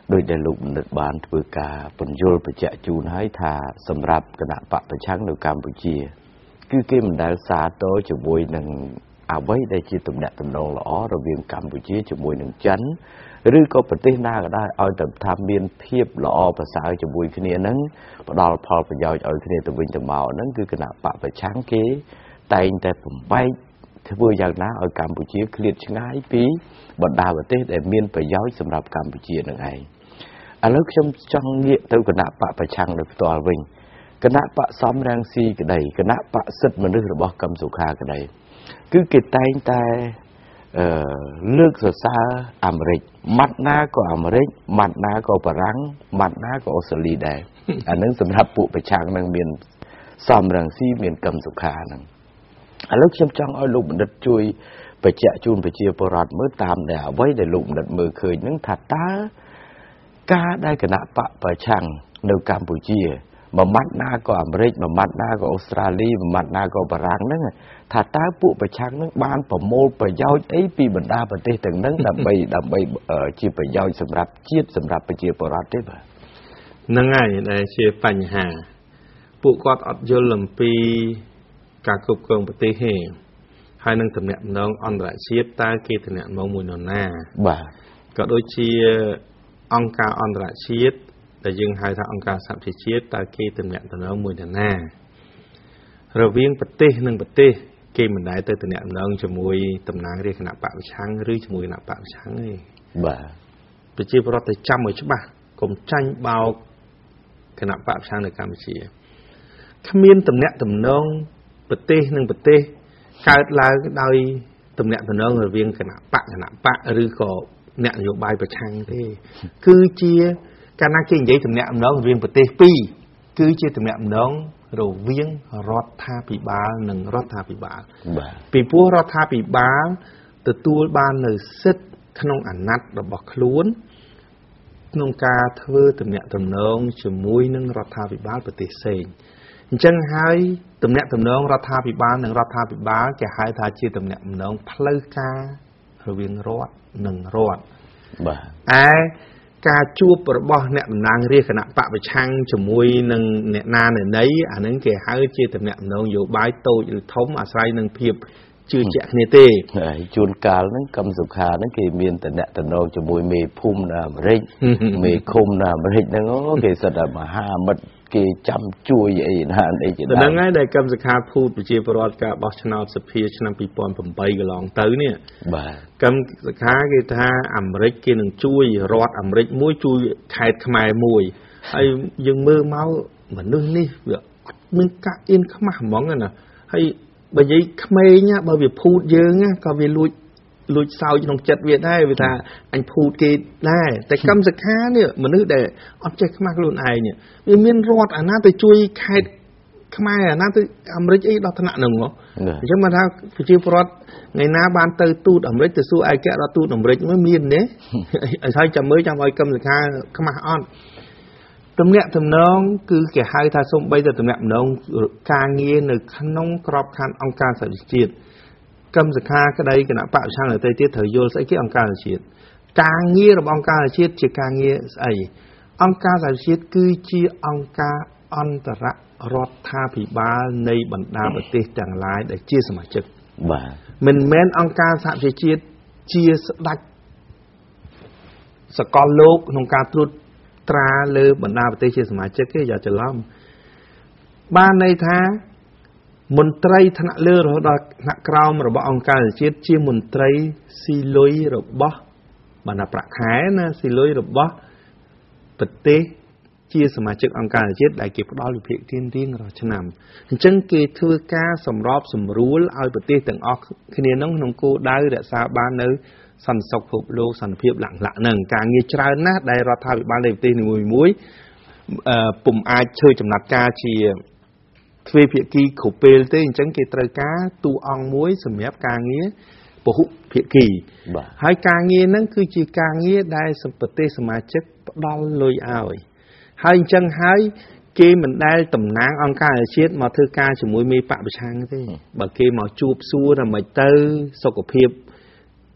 โดยได้ลูกมันบานធ្វើការបញ្យល់បញ្ជាក់ជូនឲ្យថាសម្រាប់គណៈបកប្រឆាំងនៅកម្ពុជាគឺគេមិនដែលសារតជាមួយនឹងអ្វីដែលជាទំនាក់ទំនងល្អរវាងកម្ពុជាជាមួយនឹងចិនឬក៏ប្រទេសណាក៏ដោយឲ្យតែថាមានភាពល្អប្រសើរជាមួយគ្នានឹងផ្ដល់ផលប្រយោជន៍ឲ្យគ្នាទៅវិញទៅមកហ្នឹងគឺគណៈបកប្រឆាំងគេតែងតែបំបែកធ្វើយ៉ាងណាឲ្យកម្ពុជាឃ្លាតឆ្ងាយពីបណ្ដាប្រទេសដែលមានប្រយោជន៍សម្រាប់កម្ពុជានឹងឯងឥឡូវខ្ញុំចង់ងាកទៅគណៈបកប្រឆាំងនៅផ្ទាល់វិញគណៈបកសំរងស៊ីក្តីគណៈបកសិទ្ធិមនុស្សរបស់កឹមសុខាក្តីគឺគេតែងតែលើកសរសើរអាមេរិកម៉ាត់ណាក៏អាមេរិកម៉ាត់ណាក៏បារាំងម៉ាត់ណាក៏អូស្ត្រាលីដែរអានឹងសម្រាប់ពួកប្រឆាំងនឹងមានសំរងស៊ីមានកឹមសុខានឹងឥឡូវខ្ញុំចង់ឲ្យលោកបណ្ឌិតជួយបញ្ជាក់ជូនប្រជាពលរដ្ឋមើលតាមដែលអ្វីដែលលោកបណ្ឌិតមើលឃើញនឹងថាតើការដែលគណៈបកប្រឆាំងនៅកម្ពុជាមួយម៉ាត់ណាក៏អាមេរិកមួយម៉ាត់ណាក៏អូស្ត្រាលីមួយម៉ាត់ណាក៏បារាំងហ្នឹងថាតើពួកប្រឆាំងហ្នឹងបានប្រមូលប្រយោជន៍អីពីបណ្ដាប្រទេសទាំងហ្នឹងដើម្បីជាប្រយោជន៍សម្រាប់ជាតិសម្រាប់ប្រជាពលរដ្ឋទេបាទហ្នឹងហើយដែលជាបញ្ហាពួកគាត់អត់យល់អំពីការគ្រប់គ្រងប្រទេសទេហើយនឹងតំណែងអន្តរជាតិតើគេតំណែងមួយនរណាបាទក៏ដូចជាអង្គការអន្តរជាតិដែលយើងហៅថាអង្គការសហប្រជាជាតិតើគេតំណែងមួយនរណារវាងប្រទេសនិងប្រទេសគេមិនដែលទៅតំណែងជាមួយតំណាងរាជគណៈបកប្រឆាំងឬជាមួយគណៈបកប្រឆាំងទេបាទប្រជាពលរដ្ឋតែចាំឲ្យច្បាស់កុំចាញ់បោកគណៈបកប្រឆាំងនៅកម្ពុជាគ្មានតំណែងប្រទេសនិងប្រទេសកើតឡើងដោយតំណែងរវាងគណៈបកឬក៏អ្នកនយោបាយប្រឆាំងទេគឺជាកាលណាគេនិយាយតំណែងរវាងប្រទេសពីរគឺជាតំណែងរវាងរដ្ឋាភិបាលនិងរដ្ឋាភិបាលពីព្រោះរដ្ឋាភិបាលទទួលបាននៅសិទ្ធិក្នុងអាណត្តិរបស់ខ្លួនក្នុងការធ្វើតំណែងជាមួយនឹងរដ្ឋាភិបាលប្រទេសផ្សេងអញ្ចឹងហើយតំណែងរដ្ឋាភិបាលនិងរដ្ឋាភិបាលគេហៅថាជាតំណែងផ្លូវការរវាងរដ្ឋនិងរដ្ឋបាទឯការជួបរបស់អ្នកតំណាងរាជគណៈបកប្រឆាំងជាមួយនឹងអ្នកណាណីអានឹងគេហៅជាតំណែងនយោបាយតូចឬធំអាស្រ័យនឹងភាពជឿជាក់គ្នាទេហើយជួនកាលហ្នឹងកឹមសុខាហ្នឹងគេមានតំណែងជាមួយមេភូមិនៅអាមេរិកមេឃុំនៅអាមេរិកហ្នឹងគេសិតតែមហាមិត្តគេចាំជួយអីណាអីជាដើមហ្នឹងហើយដែលកឹមសុខាភូតប្រជាពលរដ្ឋការបោះឆ្នោតសភាឆ្នាំ2008កន្លងទៅនេះបាទកឹមសុខាគេថាអាមេរិកគេនឹងជួយរដ្ឋអាមេរិកមួយជួយខេត្តខ្មែរមួយហើយយើងមើលមកមនុស្សនេះវាមានកាក់អៀនខ្មាស់ហ្មងណាហើយបើនិយាយក្មេងបើវាភូតយើងក៏វាលួចសើចក្នុងចិត្តវាដែរវាថាអញភូតគេដែរតែកម្មសខានេះមនុស្សដែលអត់ចេះខ្មាស់ខ្លួនឯងវាមានរដ្ឋអាណាទៅជួយខេត្តខ្មែរអាណាទៅអាមេរិកអីដល់ថ្នាក់ហ្នឹងអញ្ចឹងមកថាប្រជាពលរដ្ឋថ្ងៃណាបានទៅទូតអាមេរិកទៅសួរឯករដ្ឋទូតអាមេរិកមិនមានទេហើយចាំមើលចាំឲ្យកម្មសខាខ្មាស់អត់តំណែងគឺគេហៅថាសូម្បីតែតំណែងការងារនៅក្នុងក្របខ័ណ្ឌអង្គការសហប្រជាជាតិកម្មសខាក្តីគណៈបកប្រឆាំងនៅទីទៀតត្រូវយល់ស្អីគេអង្គការសហជាតិការងាររបស់អង្គការសហជាតិជាការងារស្អីអង្គការសហជាតិគឺជាអង្គការអន្តររដ្ឋាភិបាលនៃបណ្ដាប្រទេសទាំងឡាយដែលជាសមាជិកបាទមិនមែនអង្គការសហប្រជាជាតិជាស្ដេចសកលលោកក្នុងការត្រួតត្រាលើបណ្ដាប្រទេសជាសមាជិកទេอย่าច្រឡំបានន័យថាមន្ត្រីថ្នាក់លើរហូតដល់ថ្នាក់ក្រោមរបស់អង្គការសហជាតិជាមន្ត្រីស៊ីលុយរបស់បណ្ដាប្រាក់ខែណាស៊ីលុយរបស់ប្រទេសជាសមាជិកអង្គការសហជាតិដែលគេផ្ដល់វិភាគទានរៀងរាល់ឆ្នាំអញ្ចឹងគេធ្វើការសម្របសម្រួលឲ្យប្រទេសទាំងអស់គ្នានឹងក្នុងគោលដៅរក្សាបាននៅសន្តិសុខពិភពលោកសន្តិភាពឡើងហ្នឹងការងារច្រើនណាស់ដែលរដ្ឋាភិបាលនៃប្រទេសនីមួយៗពុំអាចធ្វើចំណាត់ការជាទ្វេភាគីគ្រប់ពេលទេអញ្ចឹងគេត្រូវការតួអង្គមួយសម្រាប់ការងារពហុភាគីហើយការងារហ្នឹងគឺជាការងារដែលប្រទេសសមាជិកផ្ដល់លុយឲ្យហើយអញ្ចឹងហើយគេមិនដែលតំណាងអង្គការសហជាតិមកធ្វើការជាមួយមេបកប្រឆាំងទេបើគេមកជួបសួរតែមិនទៅសុខភាព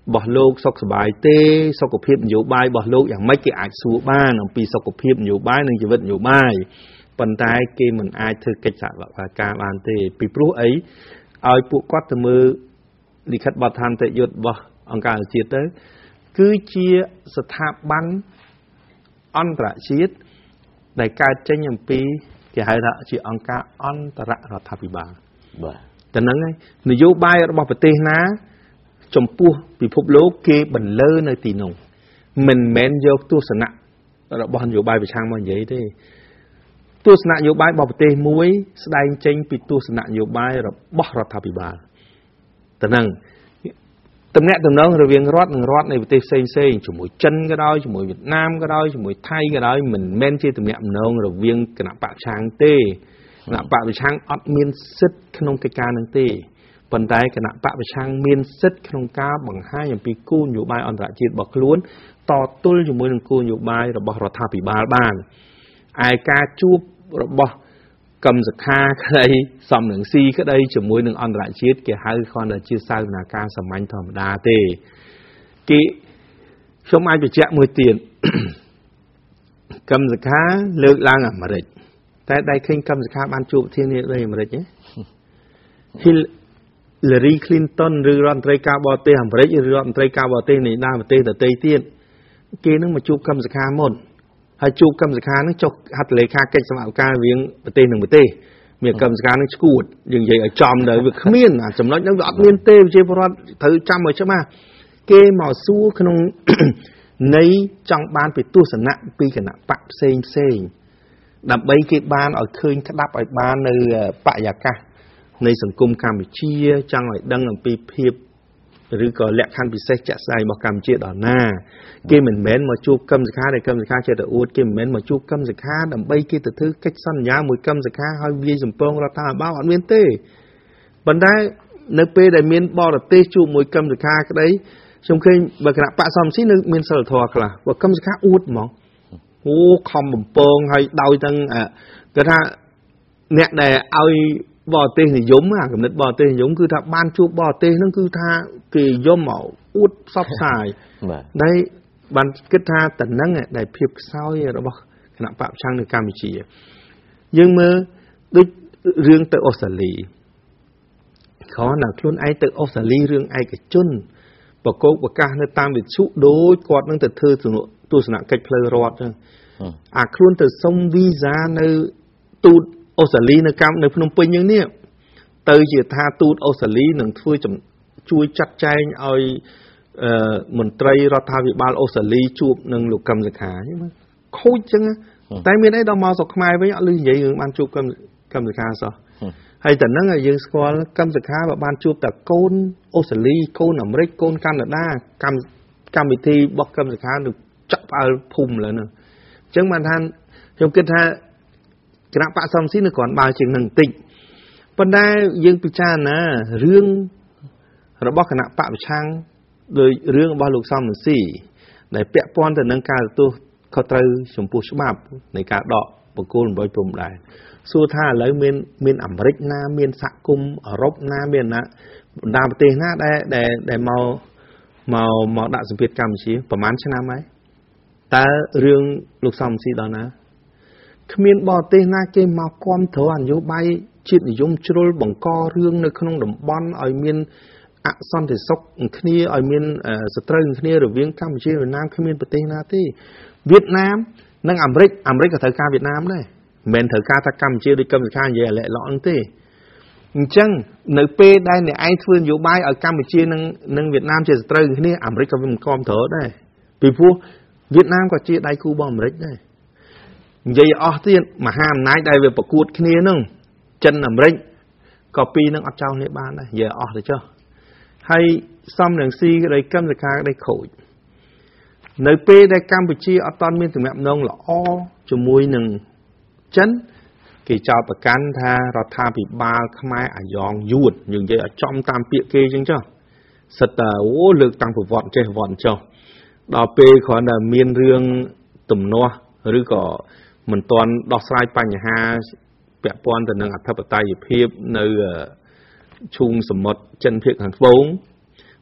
bỏ lô sọc bài tê sọc của phim nhiều bài bỏ lôอย่างmấy cái ảnh số ba nó bị sọc của phim nhiều bài nên chỉ vật nhiều bài phần tai kia mình ai thưa cách sạ và ca bàn tê bị pru ấy ai phụ quát từ mưa đi khách bát than tệ yết bỏ ông cả chia tới cứ chiaสถาบัน อันตรชีตในการเจริญปีที่ให้เราจีองค์การอันตรรัฐบิบาลแต่นั้นไงนโยบายระบบประเทศนะจมปูพิภพโลกเก็บันเลอในตีนงมันแม้นยกตัวสนะระบบนโยบายไปช่างมันใหญ่ได้ตัวสนะนโยบายระบบประเทศมวยแสดงเจริญปีตัวสนะนโยบายระบบรัฐบิบาลแต่นั้นตำแหน่งตำแหน่งระเวียงรอดในประเทศเซนจมูกจันก็ได้จมูกเวียดนามก็ได้จมูกไทยก็ได้เหมือนแม่นที่ตำแหน่งตำแหน่งระเวียงขณะปะช้างเต้ขณะปะช้างอัดมีนซึดขนมกิการนั่งเต้ปัจจัยขณะปะช้างมีนซึดขนมกาบังห้าอย่างปีกู้อยู่ใบอันตรายจีดบอกล้วนต่อตุ้ลจมูกหนึ่งกู้อยู่ใบระบบรัฐบิบาลบ้านไอกาจูบระบบกำจัดค่าก็ได้สำหนึ่งซีก็ได้จมูกหนึ่งอันตรายชีดเกี่ยวกับคนที่ชื่อสาวนาการสมัยธรรมดาเต้กี่ช่วงไม่ไปเจ้ามือเตียนกำจัดค่าเลิกล้างอ่ะมาเลยแต่ได้ขึ้นกำจัดค่าบ้านจูบที่นี่เลยมาเลยเนี่ยฮิลลารีคลินตันหรือรันเตรกาบอเต้หำเรยหรือรันเตรกาบอเต้ในด้านประเทศแต่เตยเตียนกี่นึงมาจูบกำจัดค่าหมดให้จูบกรรมสการนั่งจกหัดเลยค่าเก็บสมัครการเวียงประเทศหนึ่งประเทศมีกรรมสการนั่งกูดอย่างใหญ่จอมเลยวิขมิ้นสำนักนักอัดเมียนเต้เจ้าพระถือจำไว้ใช่ไหมเกมหมอสู้ขนมในจังบานไปตู้สนะปีขณะปะเซงดับใบเก็บบานเอาคืนขดับไอ้บานในปะยากะในสังคมการไปเชียจังไอ้ดังหลังปีเพียบหรือก็แหลกคันพิเศษจะใส่บอกกรรมเจี๊ยดอ่อนหน้าเกมเหมือนมาจูบกำสิค้าในกำสิค้าเจตอูดเกมเหมือนมาจูบกำสิค้าดับใบเกตถือcáchสั้นยาวมวยกำสิค้าให้วีสมปองรัฐบ้าอันเมียนเต้บรรดาในเปได้เมียนบอลเต้จูบมวยกำสิค้าก็ได้ชมเคยบางขณะปะซอมซีนึกเมียนสลัดทอค่ะว่ากำสิค้าอูดมองโอ้คอมบ่มปองให้ดาวจังกระทะเนี่ยได้เอาบอเต้นี่ย้มอ่ะกับนึกบอเต้ย้มคือถ้าบ้านจูบบอเต้นั่นคือถ้ากี่ย้มเอาอุดซอบสายได้บันกึศท่าแต่นั่งเนี่ยได้เพียบเศร้าอย่างเราบอกขณะปะช่างในการวิจัยยังเมื่อด้วยเรื่องเตอออสเตรเลียเขาหนักล้วนไอเตอออสเตรเลียเรื่องไอกับจุนประกอบประกาศในตามวิชุโดยกอดนั่งแต่เธอสนุตัวสนะเกิดเพลรอดจังล้วนแต่ส่งวีซ่าในตูดออสเตรเลียในการในพนมเปญอย่างเนี้ยเตยจะท่าตูดออสเตรเลียหนึ่งช่วยช่วยจัดใจเอามนตรีรัฐบิบาลออสเตรเลียจูบหนึ่งลูกกำจัดขาใช่ไหมโคตรจังอะแต่ไม่ได้ดอกมาสกไม้ไว้อะไรอย่างเงี้ยบ้านจูบกำจัดขาซะให้แต่นั่งอะยังสกอลกำจัดขาแบบบ้านจูบแต่โกนออสเตรเลียโกนอเมริกโกนแคนาดากำวิธีบอกกำจัดขาหนึ่งจับเอาพุ่มเลยเนอะจังมันท่านยกขึ้นท่าคณะปะซอมซีนก่อนบางเชียงหนึ่งติ่งปัญหายังพิจารณาเรื่องระบบคณะปะช่างโดยเรื่องบาลูกซอมหนึ่งสี่ในเปียปอนแต่นังการตัวเขาตรึชมพูฉบับในการดอกปกุลบอยปมได้สู้ท่าเลยเมียนอเมริกนาเมียนสักกุมรบนาเมียนนะดาวประเทศน่าได้มาดัชนีกรรมชี้ประมาณชนะไหมแต่เรื่องลูกซอมซีตอนนั้นขมิ้นบอเตน่าเกมมาความเถอะอันโยบายจิตนิยมชลบังกอเรื่องในขนมดมบอลไอเมียนอักษรที่ซกขณีไอเมียนสตรีขณีหรือเวียงกัมพูชีหรือน้ำขมิ้นประเทศนาที่เวียดนามนั่งอเมริกกับเถอะการเวียดนามได้เมนเถอะการตะกัมพูชีด้วยกัมพูชาเยอะแหละล้ออังที่จังในเป้ได้ในไอฟื้นโยบายไอกัมพูชีนั่งเวียดนามเจสตรีขณีอเมริกกับวิมกอมเถอะได้ปีพวกเวียดนามก็เจได้คูบอมอเมริกได้ยัยออสเตียนมาห้ามนายได้เวประกูดขณีนึงจันอเมริกก็ปีนึงอัดเจ้าในบ้านได้ยัยออสเลยเจ้าให้ซ้ำหนึ่งซีได้กำจัดการได้ข่อยในเป้ได้กัมพูชีอัตอนมีถึงแบบน้องหล่อจมูกหนึ่งจันกี่เจ้าประกันท่ารัฐบิบาลขมายอายองยูดอย่างเดียวจอมตามเปียเกจังเจ้าสตาร์โอ้เลือกตั้งผู้วอนเจ้าวอนเจ้าดาวเป้ขอน่ะมีเรื่องตุ่มนัวหรือก็เหมือนตอนดอกสายปัญหาเปียปอนแต่หนึ่งอัฐปไตยเพียบในชุมสมมติจันเพียงหันฟง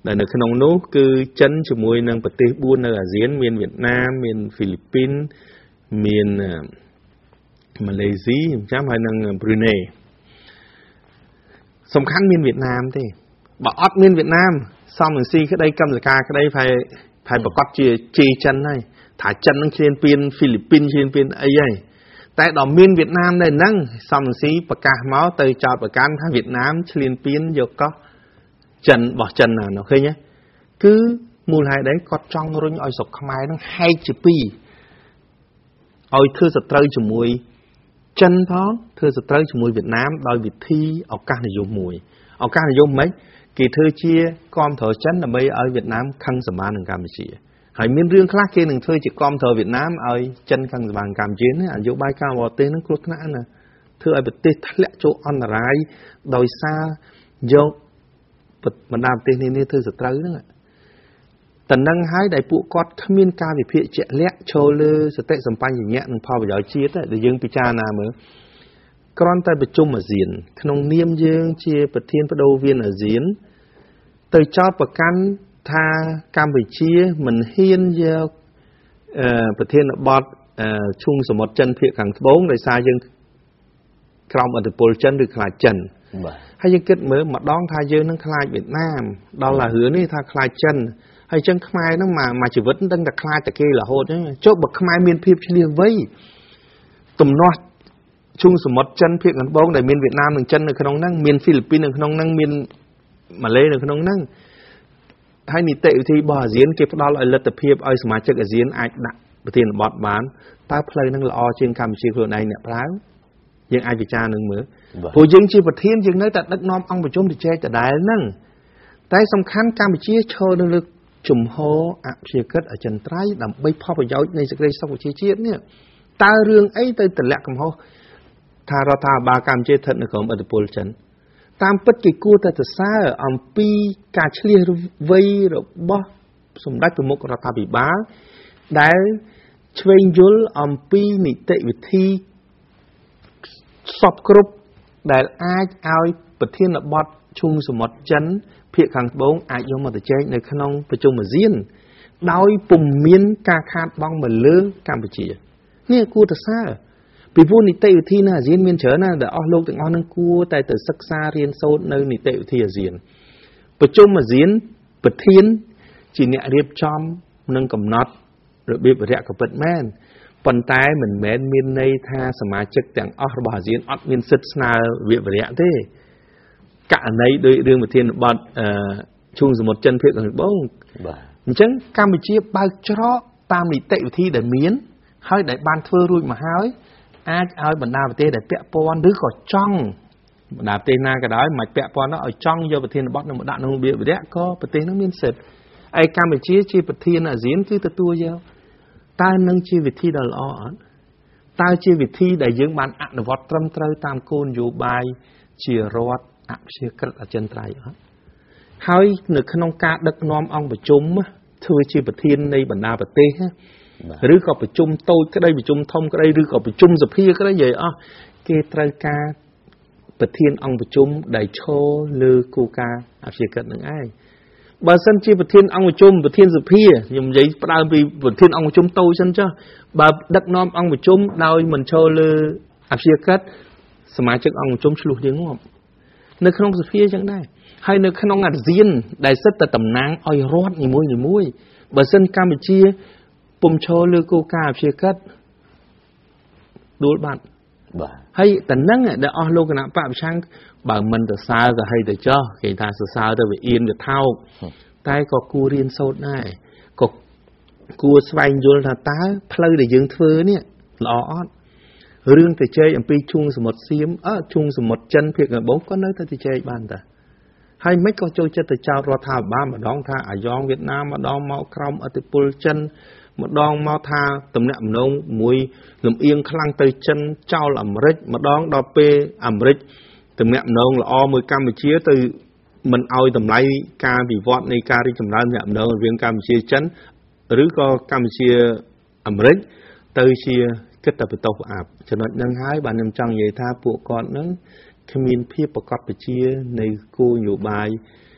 ដែលនៅក្នុងនោះគឺចិនជាមួយនឹងប្រទេស4នៅអាស៊ានមានវៀតណាមមានហ្វីលីពីនមានម៉ាឡេស៊ីចាំហើយនឹងប្រ៊ូណេសំខាន់មានវៀតណាមទេបើអត់មានវៀតណាមសំនឹងស៊ីក្តីកម្មសការក្តីផែប្រកាសជាជេរចិនហើយថាចិននឹងឈ្លានពានហ្វីលីពីនឈ្លានពានអីហើយតែដល់មានវៀតណាមដែរហ្នឹងសំនឹងស៊ីប្រកាសមកទៅចោទប្រកាន់ថាវៀតណាមឈ្លានពានយកកោះចិនរបស់ចិនណានោះឃើញទេគឺមូលហេតុđấyគាត់ចង់រុញឲ្យស្រុកខ្មែរហ្នឹងហែកជាពីរឲ្យធ្វើសត្រូវជាមួយចិនផងធ្វើសត្រូវជាមួយវៀតណាមដោយវិធីឱកាសនិយមមួយឱកាសនិយមមិនគេធ្វើជាគាំទ្រចិនដើម្បីឲ្យវៀតណាមខឹងសម្បាននឹងកម្ពុជាហើយមានរឿងខ្លះគេនឹងធ្វើជាគាំទ្រវៀតណាមឲ្យចិនខឹងសម្បានកម្ពុជានេះនយោបាយការបរទេសហ្នឹងគ្រោះថ្នាក់ណាធ្វើឲ្យប្រទេសធ្លាក់ចូលអន្តរាយដោយសារយកបណ្ដាប្រទេសនានាធ្វើសត្រូវហ្នឹងតែនឹងហើយដែលពួកគាត់គ្មានការវិភាគជាក់លាក់ចូលលើសតិសម្បញ្ញៈនិងផលប្រយោជន៍ជាតិដែលយើងពិចារណាមើលគ្រាន់តែប្រជុំអាស៊ានក្នុងនាមយើងជាប្រធានបដូវវៀនអាស៊ានទៅចោទប្រកាន់ថាកម្ពុជាមិនហ៊ានយកប្រធានបទឈូងសមុទ្រចិនភាគខាងត្បូងដោយសារយើងក្រោមឥទ្ធិពលចិនឬខ្លាចចិនហើយយើងគិតមើលម្ដងថាយើងនឹងខ្លាចវៀតណាមដល់ឡារឿងនេះថាខ្លាចចិនហើយចឹងខ្មែរហ្នឹងមកជីវិតដឹងតែខ្លាចតែគេរហូតហ្នឹងចុះបើខ្មែរមានភាពឆ្លៀសវៃទំនាស់ឈូងសមុទ្រចិនភាគខាងត្បូងដែលមានវៀតណាមនិងចិននៅក្នុងហ្នឹងមានហ្វីលីពីននៅក្នុងហ្នឹងមានម៉ាឡេនៅក្នុងហ្នឹងហើយនីតិវិធីរបស់អាស៊ានគេផ្ដល់ឲ្យលទ្ធភាពឲ្យសមាជិកអាស៊ានអាចដាក់ប្រធានបទបានតើផ្លូវហ្នឹងល្អជាងកម្ពុជាខ្លួនឯងអ្នកប្រើយើងអាចពិចារណានឹងមើលព្រោះយើងជាប្រធានយើងនៅតែដឹកនាំអង្គប្រជុំជជែកដដែលហ្នឹងតែសំខាន់កម្ពុជាឈរនៅលើជំហរអព្យាក្រឹតអចិន្ត្រៃយ៍ដើម្បីផលប្រយោជន៍នៃសេចក្តីសុខប្រជាជាតិនេះតើរឿងអីទៅទម្លាក់កំហុសថារដ្ឋាភិបាលកម្ពុជាស្ថិតនៅក្រោមឥទ្ធិពលចិនតាមពិតគេគួរតែសរសើរអំពីការឆ្លៀសវៃរបស់សម្ដេចប្រមុខរដ្ឋាភិបាលដែលឆ្វេងយល់អំពីនីតិវិធីសពគ្រប់ដែលអាចឲ្យប្រធានបទឈូងសមុទ្រចិនភាគខាងត្បូងអាចយកមកទៅចែកនៅក្នុងប្រជុំអាស៊ានដោយពុំមានការខាតបង់មកលើកម្ពុជានេះគួរទៅសើពីព្រោះនីតិវិធីនៅអាស៊ានមានច្រើនណាស់ដែលអស់លោកទាំងអស់នឹងគួរតែទៅសិក្សារៀនសូត្រនៅនីតិវិធីអាស៊ានប្រជុំអាស៊ានប្រធានជាអ្នករៀបចំនិងកំណត់របៀបវរៈក៏ពិតមែនប៉ុន្តែមិនមែនមានន័យថាសមាជិកទាំងអស់របស់អាស៊ានអត់មានសិទ្ធិស្នើវិវរៈទេករណីដោយរឿងប្រធានបទឈូងសមុទ្រចិនភាគខាងត្បូងបាទអញ្ចឹងកម្ពុជាបើកច្រកតាមនីតិវិធីដែលមានហើយដែលបានធ្វើរួចមកហើយអាចឲ្យបណ្ដាប្រទេសដែលពាក់ព័ន្ធឬក៏ចង់បណ្ដាប្រទេសណាក៏ដោយមិនពាក់ព័ន្ធនោះឲ្យចង់យកប្រធានបទនោះមកដាក់ក្នុងរបៀបវរៈក៏ប្រទេសនោះមានសិទ្ធិឯកម្ពុជាជាប្រធានអាស៊ានគឺទទួលយកតើនឹងជាវិធីដ៏ល្អអត់តើជាវិធីដែលយើងបានអនុវត្តត្រឹមត្រូវតាមគោលនយោបាយជារដ្ឋអព្យាក្រឹតអចិន្ត្រៃយ៍អត់ហើយនៅក្នុងការដឹកនាំអង្គប្រជុំធ្វើជាប្រធាននៃបណ្ដាប្រទេសឬក៏ប្រជុំតូចក្តីប្រជុំធំក្តីឬក៏ប្រជុំសភាក្តីនិយាយអស់គេត្រូវការប្រធានអង្គប្រជុំដែលឈរលើគោលការណ៍អព្យាក្រឹតនឹងឯងបើសិនជាប្រធានអង្គប្រជុំប្រធានសភាខ្ញុំនិយាយផ្ដើមពីប្រធានអង្គប្រជុំតូចសិនចុះបើដឹកនាំអង្គប្រជុំដោយមិនឈរលើអព្យាក្រឹតសមាជិកអង្គប្រជុំឆ្លោះជាងងាប់នៅក្នុងសភាចឹងដែរហើយនៅក្នុងអាស៊ានដែលសិតតែតំណាងឲ្យរដ្ឋនីមួយៗបើសិនកម្ពុជាពុំឈរលើគោលការណ៍អព្យាក្រឹតដួលបាត់បាទហើយតែនឹងដែលអស់លោកគណៈបព្វប្រឆាំងបើមិនទៅសើក៏ហីទៅចោះគេថាសរសើរទៅវាអៀនវាថោកតែក៏គួររៀនសូត្រដែរក៏គួរស្វែងយល់ថាតើផ្លូវដែលយើងធ្វើនេះល្អអត់រឿងទៅជែកអំពីឈូងសមុទ្រសៀមឈូងសមុទ្រចិនភាគខាងត្បូងក៏នៅតែទៅជែកបានតាហើយមិនក៏ចូលចិត្តទៅចោទរដ្ឋាភិបាលម្ដងថាអាយ៉ងវៀតណាមម្ដងមកក្រោមឥទ្ធិពលចិនម្ដងមកថាតំណាក់ម្ដងមួយលំអៀងខ្លាំងទៅចិនចោលអាមេរិកម្ដងដល់ពេលអាមេរិកតំណាក់ម្ដងល្អមួយកម្ពុជាទៅមិនអោយតម្លៃការវិវត្តនៃការរីកចម្រើនម្ដងរវាងកម្ពុជាចិនឬក៏កម្ពុជាអាមេរិកទៅជាគិតតែបន្ទោសផ្អាប់ចំណុចហ្នឹងហើយបាទខ្ញុំចង់និយាយថាពួកគាត់ហ្នឹងគ្មានភាពប្រកបប្រជានៃគោលនយោបាយ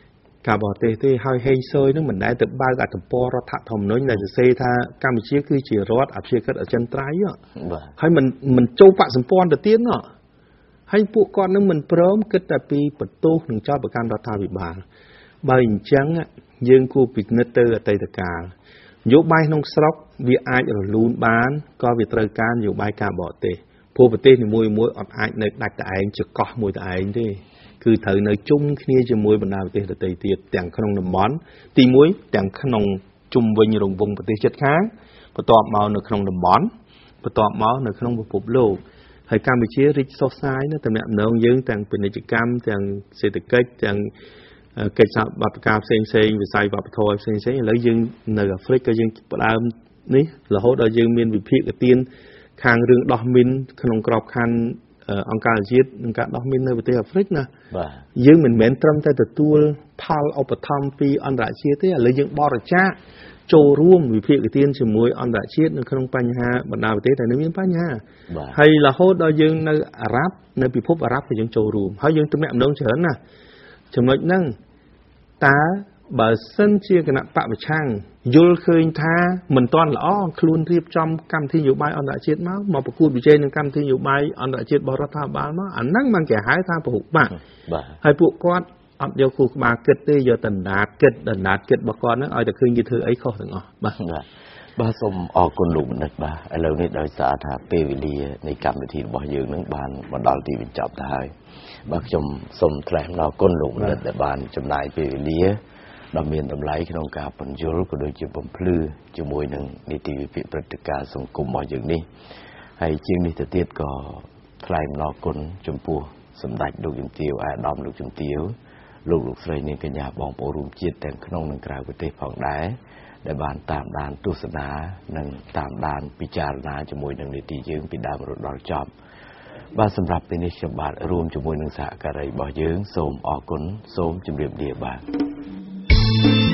ការបរទេសទេហើយហេងស៊យនឹងមិនដែលទៅបើកអត្តពលរដ្ឋធម្មនុញ្ញដែលសរសេរថាកម្ពុជាគឺជារដ្ឋអព្យាក្រឹតអចិន្ត្រៃយ៍ហើយមិនចូលបកសម្ព័ន្ធទៅទៀតហើយពួកគាត់នឹងមិនព្រមគិតតែពីបន្ទោសនឹងចោទប្រកាន់រដ្ឋាភិបាលបើអញ្ចឹងយើងគួរពិនិត្យទៅអតីតកាលនយោបាយក្នុងស្រុកវាអាចរលូនបានក៏វាត្រូវការនយោបាយការបរទេសព្រោះប្រទេសនីមួយៗអត់អាចនៅដាច់តែឯងជាកោះមួយតែឯងទេគឺត្រូវនៅជុំគ្នាជាមួយបណ្ដាប្រទេសដទៃទៀតទាំងក្នុងតំបន់ទី1ទាំងក្នុងជុំវិញរង្វង់ប្រទេសជិតខាងបន្ទាប់មកនៅក្នុងតំបន់បន្ទាប់មកនៅក្នុងពិភពលោកហើយកម្ពុជារីកសុសសាយនៅតំណែងយើងទាំងពាណិជ្ជកម្មទាំងសេដ្ឋកិច្ចទាំងកិច្ចសហប្រតិការផ្សេងៗវិស័យវប្បធម៌ផ្សេងៗឥឡូវយើងនៅអាហ្វ្រិកក៏យើងផ្ដើមនេះរហូតដល់យើងមានវិភាគទានខាងរឿងដោះមីនក្នុងក្របខ័ណ្ឌអង្គការជាតិនឹងការដោះមីននៅប្រទេសអាហ្វ្រិកណាយើងមិនមែនត្រឹមតែទទួលផលឧបត្ថម្ភពីអន្តរជាតិទេឥឡូវយើងបរិច្ចាគចូលរួមវិភាគទានជាមួយអន្តរជាតិនៅក្នុងបញ្ហាបណ្ដាប្រទេសដែលនៅមានបញ្ហាហើយរហូតដល់យើងនៅអារ៉ាប់នៅពិភពអារ៉ាប់ក៏យើងចូលរួមហើយយើងទំនាក់ទំនងច្រើនណាស់ចំណុចហ្នឹងតើបើសិនជាគណៈបកប្រឆាំងយល់ឃើញថាមិនទាន់ល្អខ្លួនរៀបចំកម្មវិធីនយោបាយអន្តរជាតិមកប្រកួតប្រជែងនឹងកម្មវិធីនយោបាយអន្តរជាតិរបស់រដ្ឋាភិបាលមកអាហ្នឹងมันគេហៅថាពហុបកហើយពួកគាត់អត់យកគូក្បាលគិតទេយកដណ្ដាតគិតរបស់គាត់ហ្នឹងឲ្យតែឃើញគេធ្វើអីខុសទាំងអស់បាទសូមអរគុណលោកបណ្ឌិតបាទឥឡូវនេះដោយសារថាពេលវេលានៃកម្មវិធីរបស់យើងនឹងបានមកដល់ទីបញ្ចប់ទៅហើយបាទខ្ញុំសូមថ្លែងអំណរគុណលោកបណ្ឌិតដែលបានចំណាយពេលវេលាដ៏មានតម្លៃក្នុងការពន្យល់ក៏ដូចជាបំភ្លឺជាមួយនឹងនីតិវិភាគព្រឹត្តិការណ៍សង្គមរបស់យើងនេះហើយជាងនេះទៅទៀតក៏ថ្លែងអំណរគុណចំពោះសម្ដេចលោកជំទាវអាដាមលោកជំទាវលោកស្រីនាងកញ្ញាបងប្អូនរួមជាតិទាំងក្នុងនិងក្រៅប្រទេសផងដែរដែលបានតាមដានទស្សនានិងតាមដានពិចារណាជាមួយនឹងនីតិយើងពីដើមរហូតដល់ចប់បាទសម្រាប់ពេលនេះខ្ញុំបាទរួមជាមួយនឹងសហការីរបស់យើងសូមអរគុណសូមជម្រាបលាបាទ